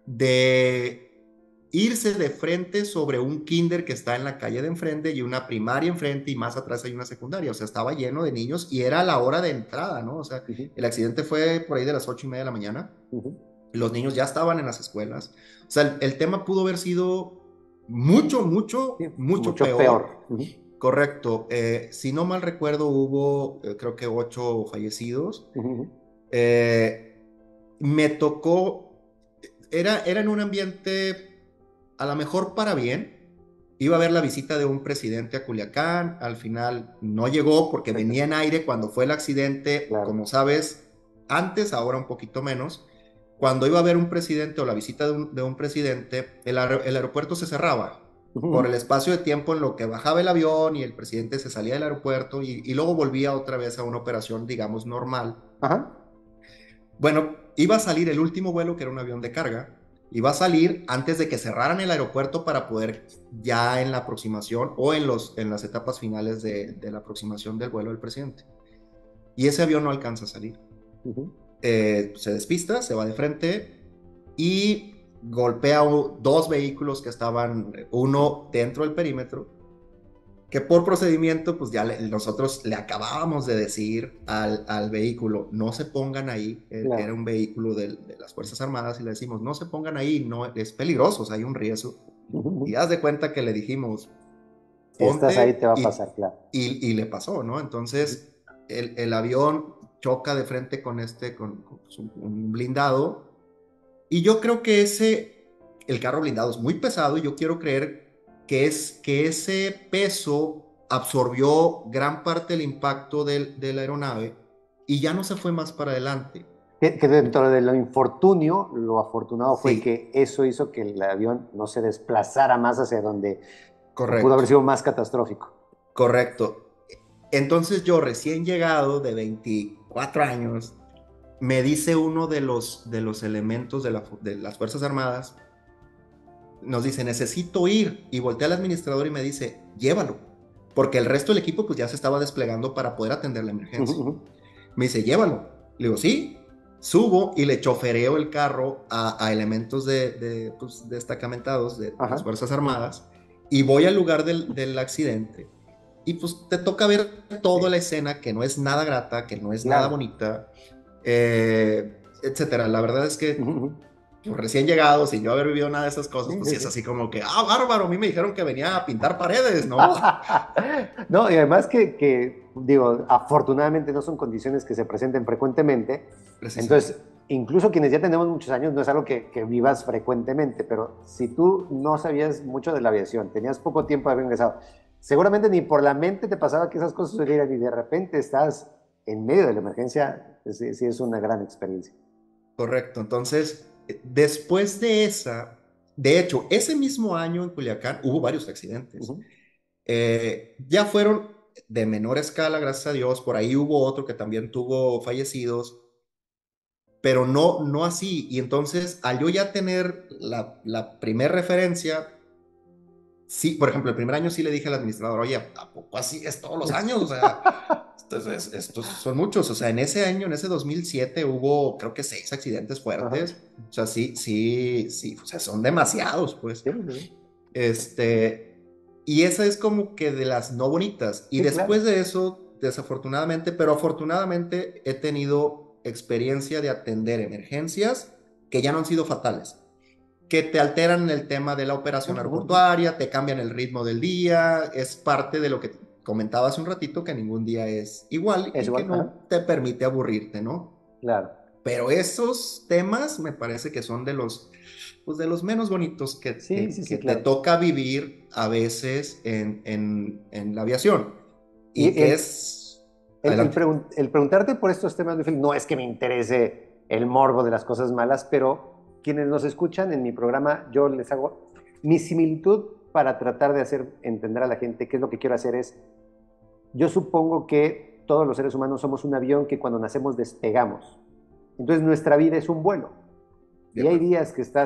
de irse de frente sobre un kinder que está en la calle de enfrente y una primaria enfrente y más atrás hay una secundaria. O sea, estaba lleno de niños y era la hora de entrada, ¿no? O sea, Ujú, el accidente fue por ahí de las ocho y media de la mañana. ujú. Los niños ya estaban en las escuelas. O sea, el, el tema pudo haber sido mucho, mucho, Sí, mucho, mucho peor. peor. Ujú. Correcto. Eh, si no mal recuerdo, hubo eh, creo que ocho fallecidos. Ujú. Eh, me tocó, era, era en un ambiente a lo mejor para bien. Iba a haber la visita de un presidente a Culiacán, al final no llegó porque venía en aire cuando fue el accidente, Claro. como sabes, antes, ahora un poquito menos. Cuando iba a haber un presidente o la visita de un, de un presidente, el, aer- el aeropuerto se cerraba Ujú. por el espacio de tiempo en lo que bajaba el avión y el presidente se salía del aeropuerto y, y luego volvía otra vez a una operación, digamos, normal. Ajá. Bueno, iba a salir el último vuelo, que era un avión de carga, iba a salir antes de que cerraran el aeropuerto para poder ya en la aproximación o en, los, en las etapas finales de, de la aproximación del vuelo del presidente. Y ese avión no alcanza a salir. Ujú. Eh, se despista, se va de frente y golpea u- dos vehículos que estaban, uno dentro del perímetro, que por procedimiento, pues ya le- nosotros le acabábamos de decir al, al vehículo, no se pongan ahí. Eh, Claro. era un vehículo del- de las Fuerzas Armadas y le decimos, no se pongan ahí, no, es peligroso, o sea, hay un riesgo. Ujú. Y haz de cuenta que le dijimos, Si estás ponte ahí, te va a y- pasar, claro. y, y le pasó, ¿no? Entonces, el, el avión choca de frente con este, con, con, pues, un, un blindado. Y yo creo que ese, el carro blindado es muy pesado y yo quiero creer que, es, que ese peso absorbió gran parte del impacto del, de la aeronave y ya no se fue más para adelante. Que, que dentro de lo infortunio, lo afortunado fue Sí. que eso hizo que el avión no se desplazara más hacia donde Correcto. pudo haber sido más catastrófico. Correcto. Entonces yo recién llegado de veinticuatro años, me dice uno de los, de los elementos de, la, de las Fuerzas Armadas, nos dice, necesito ir, y voltea al administrador y me dice, llévalo, porque el resto del equipo pues ya se estaba desplegando para poder atender la emergencia. Ujú, ujú. Me dice, llévalo. Le digo, sí. Subo y le chofereo el carro a, a elementos de, de, pues, destacamentados de Ajá. las Fuerzas Armadas y voy al lugar del, del accidente. Y pues te toca ver toda la escena, que no es nada grata, que no es Claro. nada bonita, eh, etcétera. La verdad es que Ujú, ujú. pues, recién llegado, sin yo haber vivido nada de esas cosas, Sí, pues sí, sí es sí. así como que, ah, bárbaro, a mí me dijeron que venía a pintar paredes, ¿no? No, y además que, que, digo, afortunadamente no son condiciones que se presenten frecuentemente. Entonces, incluso quienes ya tenemos muchos años, no es algo que, que vivas frecuentemente, pero si tú no sabías mucho de la aviación, tenías poco tiempo de haber ingresado, seguramente ni por la mente te pasaba que esas cosas sucedieran y de repente estás en medio de la emergencia, sí, sí es una gran experiencia. Correcto, entonces, eh, después de esa, de hecho, ese mismo año en Culiacán hubo varios accidentes. Ujú. Eh, ya fueron de menor escala, gracias a Dios, por ahí hubo otro que también tuvo fallecidos, pero no, no así. Y entonces, al yo ya tener la, la primera referencia, sí, por ejemplo, el primer año sí le dije al administrador, oye, ¿a poco así es todos los años? O sea, estos, es- estos son muchos. O sea, en ese año, en ese dos mil siete, hubo creo que seis accidentes fuertes. O sea, sí, sí, sí, o sea, son demasiados, pues. Sí, sí. Este, y esa es como que de las no bonitas. Y Sí, después claro. de eso, desafortunadamente, pero afortunadamente he tenido experiencia de atender emergencias que ya no han sido fatales, que te alteran el tema de la operación Ujú. aeroportuaria, te cambian el ritmo del día, es parte de lo que comentaba hace un ratito, que ningún día es igual Es y igual, que no ajá. te permite aburrirte, ¿no? Claro. Pero esos temas me parece que son de los, pues de los menos bonitos que, Sí, que, sí, sí, que claro. te toca vivir a veces en, en, en la aviación. Y, Y que el- es... El, el, Adelante. pregun- el preguntarte por estos temas, Luis Felipe, no es que me interese el morbo de las cosas malas, pero quienes nos escuchan en mi programa, yo les hago mi similitud para tratar de hacer entender a la gente qué es lo que quiero hacer es, yo supongo que todos los seres humanos somos un avión que cuando nacemos despegamos. Entonces nuestra vida es un vuelo. De Y hay acuerdo. días que estás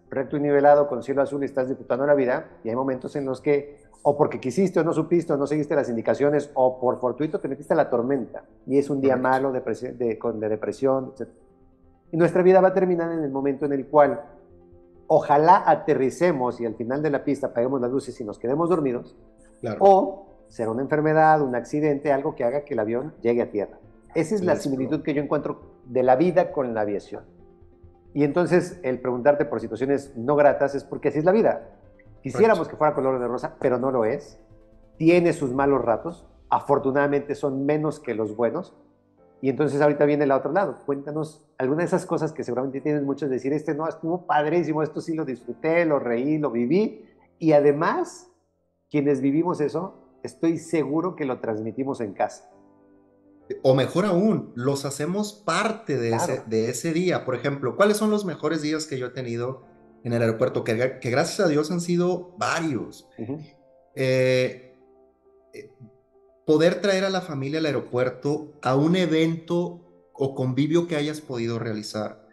recto y nivelado con cielo azul y estás disfrutando la vida, y hay momentos en los que, o porque quisiste o no supiste o no seguiste las indicaciones, o por fortuito te metiste a la tormenta, y es un día Correcto. malo depresión, de, con, de depresión, etcétera. Y nuestra vida va a terminar en el momento en el cual ojalá aterricemos y al final de la pista apaguemos las luces y nos quedemos dormidos, Claro. o será una enfermedad, un accidente, algo que haga que el avión llegue a tierra. Esa es la Les- similitud que yo encuentro de la vida con la aviación. Y entonces el preguntarte por situaciones no gratas es porque así es la vida. Quisiéramos Correcto. que fuera color de rosa, pero no lo es. Tiene sus malos ratos. Afortunadamente son menos que los buenos. Y entonces ahorita viene el otro lado. Cuéntanos alguna de esas cosas que seguramente tienes muchas de decir, este no, estuvo padrísimo, esto sí lo disfruté, lo reí, lo viví. Y además, quienes vivimos eso, estoy seguro que lo transmitimos en casa. O mejor aún, los hacemos parte de, Claro. ese, de ese día. Por ejemplo, ¿cuáles son los mejores días que yo he tenido en el aeropuerto? Que, que gracias a Dios han sido varios. Uh-huh. Eh, eh, poder traer a la familia al aeropuerto a un evento o convivio que hayas podido realizar.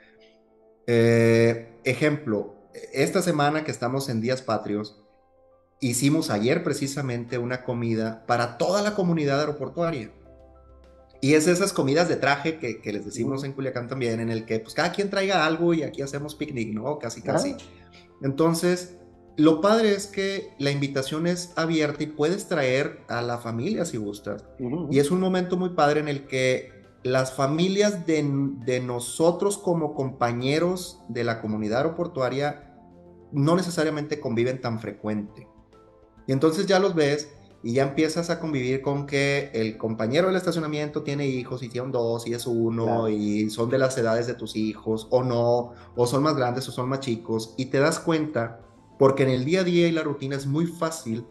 Eh, ejemplo, esta semana que estamos en Días Patrios, hicimos ayer precisamente una comida para toda la comunidad aeroportuaria. Y es esas comidas de traje que, que les decimos Uh-huh. en Culiacán también, en el que pues cada quien traiga algo y aquí hacemos picnic, ¿no? Casi, casi. Ah. Entonces, lo padre es que la invitación es abierta y puedes traer a la familia si gustas. Uh-huh. Y es un momento muy padre en el que las familias de, de nosotros como compañeros de la comunidad aeroportuaria no necesariamente conviven tan frecuente. Y entonces ya los ves y ya empiezas a convivir con que el compañero del estacionamiento tiene hijos y tiene dos y es uno, Claro. y son de las edades de tus hijos o no, o son más grandes o son más chicos, y te das cuenta porque en el día a día y la rutina es muy fácil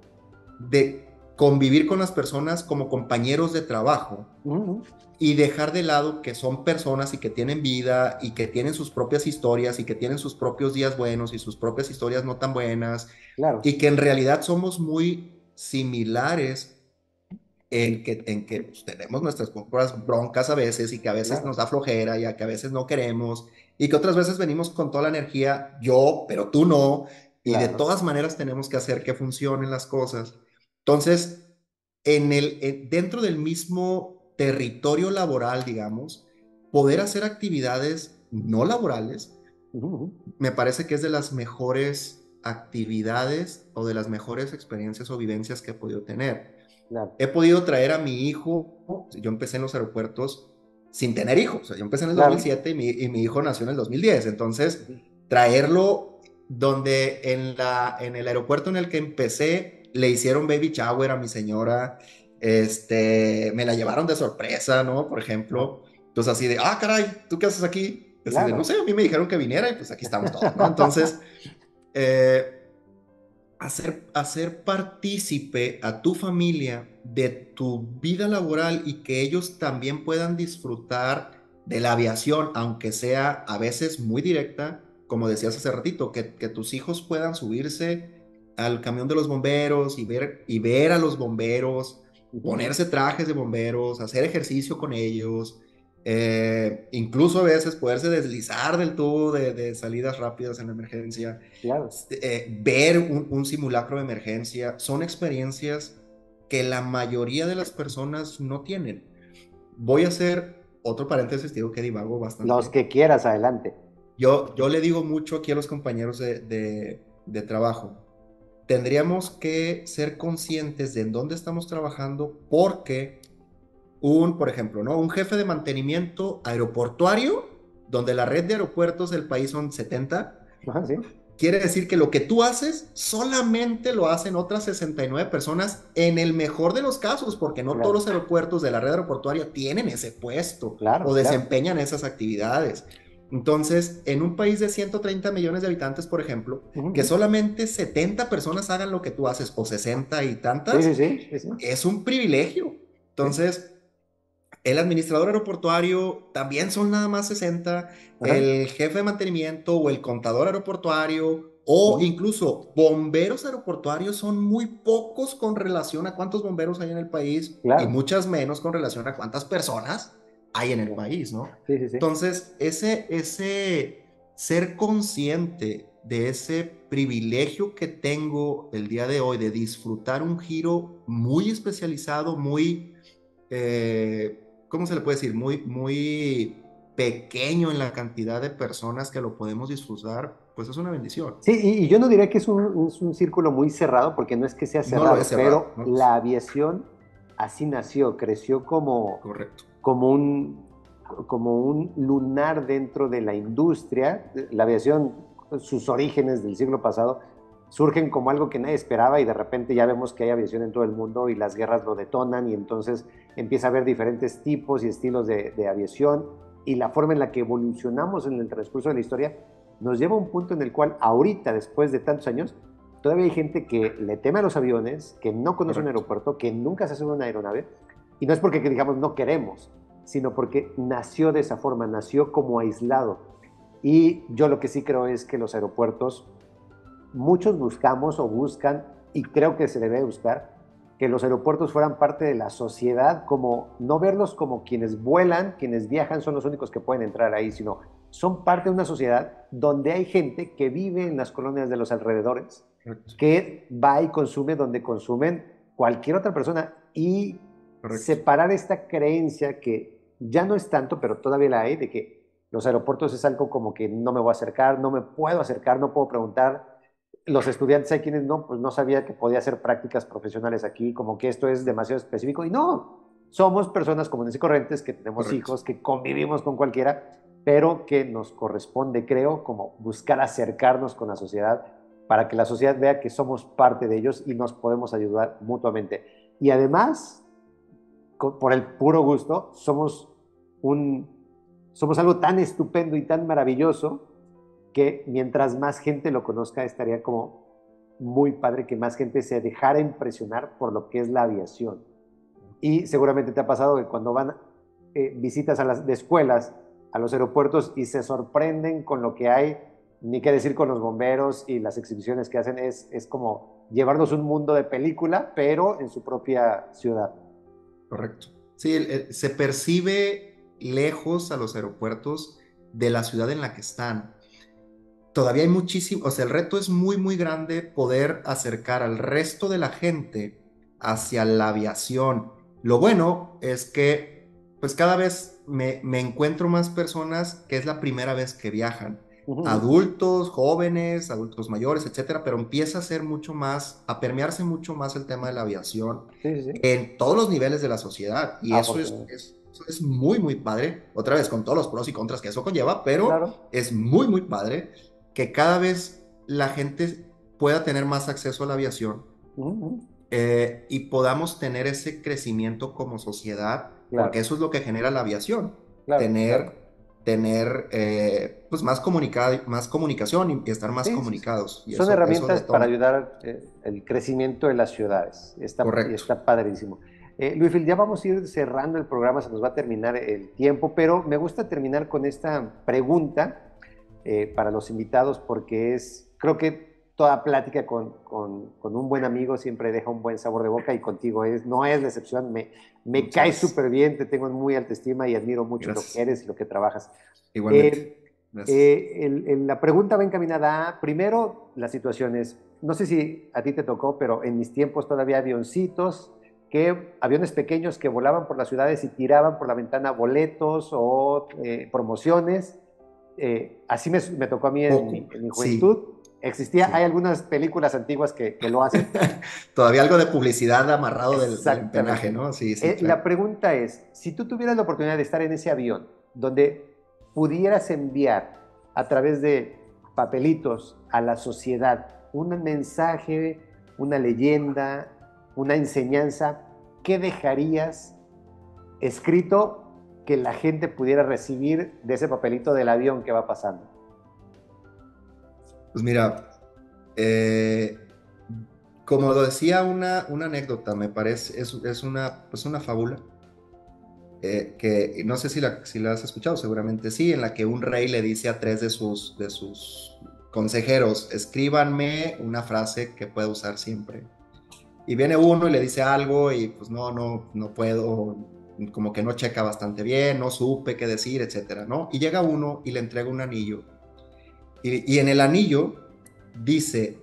de convivir con las personas como compañeros de trabajo Uh-huh. y dejar de lado que son personas y que tienen vida y que tienen sus propias historias y que tienen sus propios días buenos y sus propias historias no tan buenas, Claro. y que en realidad somos muy similares en que, en que pues, tenemos nuestras propias broncas a veces y que a veces Claro. nos da flojera y a que a veces no queremos y que otras veces venimos con toda la energía, yo, pero tú no, y de Claro. todas maneras tenemos que hacer que funcionen las cosas. Entonces, en el, en- dentro del mismo territorio laboral, digamos, poder hacer actividades no laborales, Uh-huh. me parece que es de las mejores actividades o de las mejores experiencias o vivencias que he podido tener. Claro. He podido traer a mi hijo, yo empecé en los aeropuertos sin tener hijos, o sea, yo empecé en el Claro. dos mil siete y mi, y mi hijo nació en el dos mil diez, entonces traerlo donde en, la, en el aeropuerto en el que empecé le hicieron baby shower a mi señora, este, me la llevaron de sorpresa, ¿no? Por ejemplo, entonces así de, ah, caray, ¿tú qué haces aquí? Así de, Claro. no sé, a mí me dijeron que viniera y pues aquí estamos todos, ¿no? Entonces, eh, hacer, hacer partícipe a tu familia de tu vida laboral y que ellos también puedan disfrutar de la aviación, aunque sea a veces muy directa, como decías hace ratito, que, que tus hijos puedan subirse al camión de los bomberos y ver, y ver a los bomberos, ponerse trajes de bomberos, hacer ejercicio con ellos, eh, incluso a veces poderse deslizar del tubo de, de salidas rápidas en la emergencia, Claro. eh, ver un, un simulacro de emergencia, son experiencias que la mayoría de las personas no tienen. Voy a hacer otro paréntesis, digo que divago bastante. Los que quieras, adelante. Yo, yo le digo mucho aquí a los compañeros de, de, de trabajo, tendríamos que ser conscientes de en dónde estamos trabajando porque un, por ejemplo, ¿no? Un jefe de mantenimiento aeroportuario, donde la red de aeropuertos del país son setenta, Ajá, sí. quiere decir que lo que tú haces solamente lo hacen otras sesenta y nueve personas en el mejor de los casos, porque no Claro. todos los aeropuertos de la red aeroportuaria tienen ese puesto Claro, o claro. desempeñan esas actividades. Entonces, en un país de ciento treinta millones de habitantes, por ejemplo, Ujú. que solamente setenta personas hagan lo que tú haces o sesenta y tantas, Sí, sí, sí, sí, sí. es un privilegio. Entonces, el administrador aeroportuario también son nada más sesenta, Ajá. el jefe de mantenimiento o el contador aeroportuario o Ujú. incluso bomberos aeroportuarios son muy pocos con relación a cuántos bomberos hay en el país Claro. y muchas menos con relación a cuántas personas hay en el país, ¿no? Sí, sí, sí. Entonces, ese, ese ser consciente de ese privilegio que tengo el día de hoy de disfrutar un giro muy especializado, muy, eh, ¿cómo se le puede decir? Muy, muy pequeño en la cantidad de personas que lo podemos disfrutar, pues es una bendición. Sí, y, y yo no diría que es un, es un círculo muy cerrado, porque no es que sea No cerrado, lo es cerrado, pero ¿no? la aviación así nació, creció como, Correcto. como, un, como un lunar dentro de la industria. La aviación, sus orígenes del siglo pasado, surgen como algo que nadie esperaba y de repente ya vemos que hay aviación en todo el mundo y las guerras lo detonan y entonces empieza a haber diferentes tipos y estilos de, de aviación, y la forma en la que evolucionamos en el transcurso de la historia nos lleva a un punto en el cual ahorita, después de tantos años, todavía hay gente que le teme a los aviones, que no conoce un Correcto. aeropuerto, que nunca se ha subido a una aeronave, y no es porque digamos no queremos, sino porque nació de esa forma, nació como aislado. Y yo lo que sí creo es que los aeropuertos, muchos buscamos o buscan, y creo que se debe buscar, que los aeropuertos fueran parte de la sociedad, como no verlos como quienes vuelan, quienes viajan son los únicos que pueden entrar ahí, sino son parte de una sociedad donde hay gente que vive en las colonias de los alrededores, Correcto. que va y consume donde consumen cualquier otra persona, y Correcto. separar esta creencia que ya no es tanto, pero todavía la hay, de que los aeropuertos es algo como que no me voy a acercar, no me puedo acercar, no puedo preguntar. Los estudiantes, hay quienes no, pues no sabía que podía hacer prácticas profesionales aquí, como que esto es demasiado específico, y no, somos personas comunes y corrientes que tenemos Correcto. hijos, que convivimos con cualquiera, pero que nos corresponde, creo, como buscar acercarnos con la sociedad para que la sociedad vea que somos parte de ellos y nos podemos ayudar mutuamente. Y además, por el puro gusto, somos, un, somos algo tan estupendo y tan maravilloso que mientras más gente lo conozca, estaría como muy padre que más gente se dejara impresionar por lo que es la aviación. Y seguramente te ha pasado que cuando van eh, visitas a las, de escuelas a los aeropuertos y se sorprenden con lo que hay, ni qué decir con los bomberos y las exhibiciones que hacen, es, es como llevarnos un mundo de película, pero en su propia ciudad. Correcto. Sí, el, el, se percibe lejos a los aeropuertos de la ciudad en la que están. Todavía hay muchísimo, o sea, el reto es muy, muy grande poder acercar al resto de la gente hacia la aviación. Lo bueno es que, pues cada vez me, me encuentro más personas que es la primera vez que viajan. Uh-huh. Adultos, jóvenes, adultos mayores, etcétera, pero empieza a ser mucho más, a permearse mucho más el tema de la aviación sí, sí, sí. en todos los niveles de la sociedad. Y ah, eso es, es, eso es muy, muy padre. Otra vez, con todos los pros y contras que eso conlleva, pero claro. Es muy, muy padre que cada vez la gente pueda tener más acceso a la aviación uh-huh. eh, y podamos tener ese crecimiento como sociedad, claro. Porque eso es lo que genera la aviación, claro, tener, claro. tener eh, pues más, comunica más comunicación y estar más sí, comunicados. Sí. Y Son eso, herramientas eso para ayudar eh, el crecimiento de las ciudades. Está, Correcto. Está padrísimo. Eh, Luis, ya vamos a ir cerrando el programa, se nos va a terminar el tiempo, pero me gusta terminar con esta pregunta Eh, para los invitados, porque es, creo que toda plática con, con, con un buen amigo siempre deja un buen sabor de boca, y contigo es, no es la excepción. Me, me caes súper bien, te tengo en muy alta estima y admiro mucho Gracias. Lo que eres y lo que trabajas. Igualmente. Eh, eh, el, el, la pregunta va encaminada a, primero, las situaciones. No sé si a ti te tocó, pero en mis tiempos todavía avioncitos, que, aviones pequeños que volaban por las ciudades y tiraban por la ventana boletos o eh, promociones. Eh, así me, me tocó a mí en, mi, en mi juventud. Sí. Existía, sí. Hay algunas películas antiguas que, que lo hacen. Todavía algo de publicidad amarrado del, del empenaje, ¿no? Sí, sí, eh, claro. La pregunta es, si tú tuvieras la oportunidad de estar en ese avión, donde pudieras enviar a través de papelitos a la sociedad un mensaje, una leyenda, una enseñanza, ¿qué dejarías escrito que la gente pudiera recibir de ese papelito del avión que va pasando? Pues mira, eh, como lo decía una, una anécdota, me parece, es, es una, pues una fábula, eh, que no sé si la, si la has escuchado, seguramente sí, en la que un rey le dice a tres de sus, de sus consejeros, escríbanme una frase que pueda usar siempre. Y viene uno y le dice algo y pues no, no, no puedo, como que no checa bastante bien, no supe qué decir, etcétera, ¿no? Y llega uno y le entrega un anillo. Y, y en el anillo dice,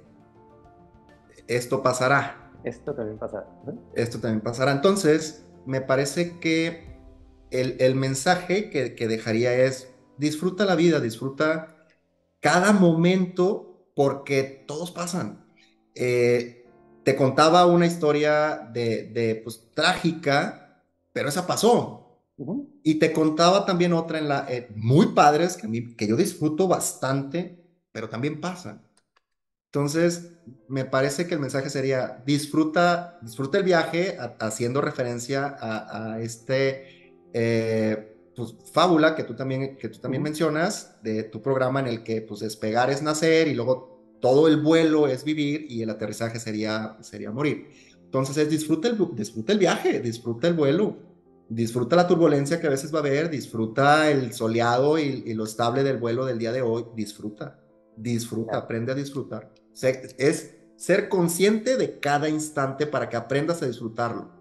esto pasará. Esto también pasará. ¿No? Esto también pasará. Entonces, me parece que el, el mensaje que, que dejaría es, disfruta la vida, disfruta cada momento, porque todos pasan. Eh, te contaba una historia de, de pues, trágica, pero esa pasó. Uh-huh. Y te contaba también otra en la, eh, muy padres, que, a mí, que yo disfruto bastante, pero también pasan. Entonces, me parece que el mensaje sería, disfruta, disfruta el viaje, a, haciendo referencia a, a este eh, pues, fábula que tú también, que tú también uh-huh. mencionas, de tu programa en el que pues, despegar es nacer y luego todo el vuelo es vivir y el aterrizaje sería, sería morir. Entonces, es disfruta el, disfruta el viaje, disfruta el vuelo, disfruta la turbulencia que a veces va a haber, disfruta el soleado y, y lo estable del vuelo del día de hoy, disfruta. Disfruta, aprende a disfrutar. Es ser consciente de cada instante para que aprendas a disfrutarlo.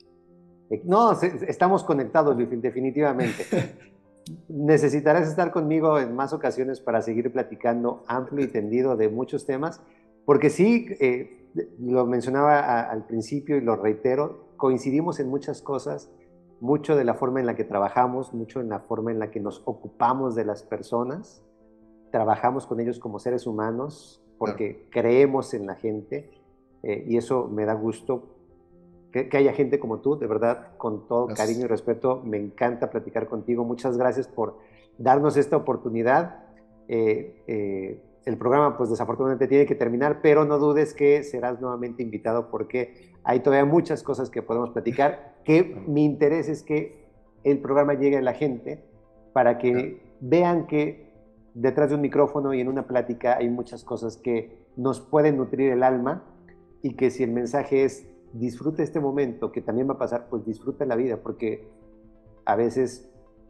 No, estamos conectados, definitivamente. Necesitarás estar conmigo en más ocasiones para seguir platicando amplio y tendido de muchos temas, porque sí, eh, lo mencionaba a, al principio y lo reitero, coincidimos en muchas cosas, mucho de la forma en la que trabajamos, mucho en la forma en la que nos ocupamos de las personas. Trabajamos con ellos como seres humanos porque claro. creemos en la gente eh, y eso me da gusto que, que haya gente como tú, de verdad, con todo gracias. Cariño y respeto, me encanta platicar contigo. Muchas gracias por darnos esta oportunidad. Eh, eh, el programa, pues desafortunadamente tiene que terminar, pero no dudes que serás nuevamente invitado porque hay todavía muchas cosas que podemos platicar, que mi interés es que el programa llegue a la gente para que claro. vean que detrás de un micrófono y en una plática hay muchas cosas que nos pueden nutrir el alma y que si el mensaje es disfruta este momento, que también va a pasar, pues disfruta la vida, porque a veces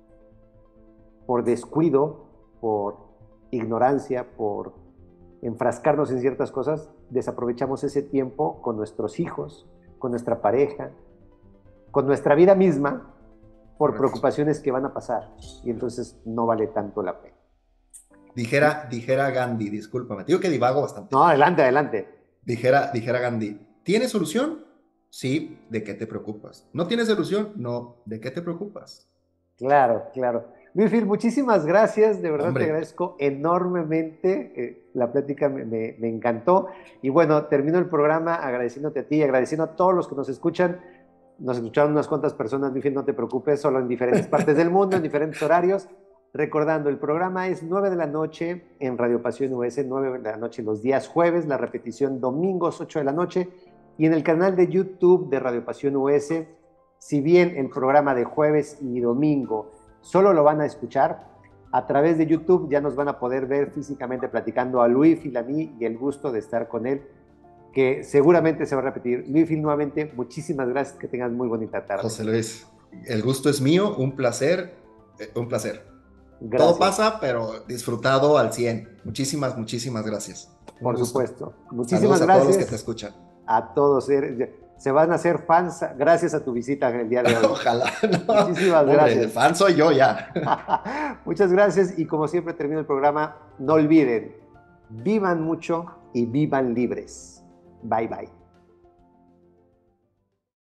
por descuido, por ignorancia, por enfrascarnos en ciertas cosas, desaprovechamos ese tiempo con nuestros hijos, con nuestra pareja, con nuestra vida misma, por Correcto. Preocupaciones que van a pasar y entonces no vale tanto la pena. Dijera, dijera Gandhi, discúlpame, digo que divago bastante. No, adelante, adelante. Dijera, dijera Gandhi, ¿tienes solución? Sí, ¿de qué te preocupas? ¿No tienes solución? No, ¿de qué te preocupas? Claro, claro. Wilfried, muchísimas gracias, de verdad Hombre. Te agradezco enormemente, eh, la plática me, me, me encantó. Y bueno, termino el programa agradeciéndote a ti, agradeciendo a todos los que nos escuchan. Nos escucharon unas cuantas personas, Wilfried, no te preocupes, solo en diferentes partes del mundo, en diferentes horarios. Recordando, el programa es nueve de la noche en Radio Pasión U S, nueve de la noche los días jueves, la repetición domingos ocho de la noche, y en el canal de YouTube de Radio Pasión U S, si bien el programa de jueves y domingo solo lo van a escuchar, a través de YouTube ya nos van a poder ver físicamente platicando a Wilfried, a mí, y el gusto de estar con él, que seguramente se va a repetir. Wilfried, nuevamente, muchísimas gracias, que tengas muy bonita tarde. José Luis, el gusto es mío, un placer, un placer. Gracias. Todo pasa, pero disfrutado al cien. Muchísimas, muchísimas gracias. Por supuesto. Muchísimas gracias. A todos los que te escuchan. A todos. Se van a hacer fans gracias a tu visita el día de hoy. Ojalá. No. Muchísimas gracias. El fan soy yo ya. Muchas gracias y como siempre termino el programa, no olviden, vivan mucho y vivan libres. Bye, bye.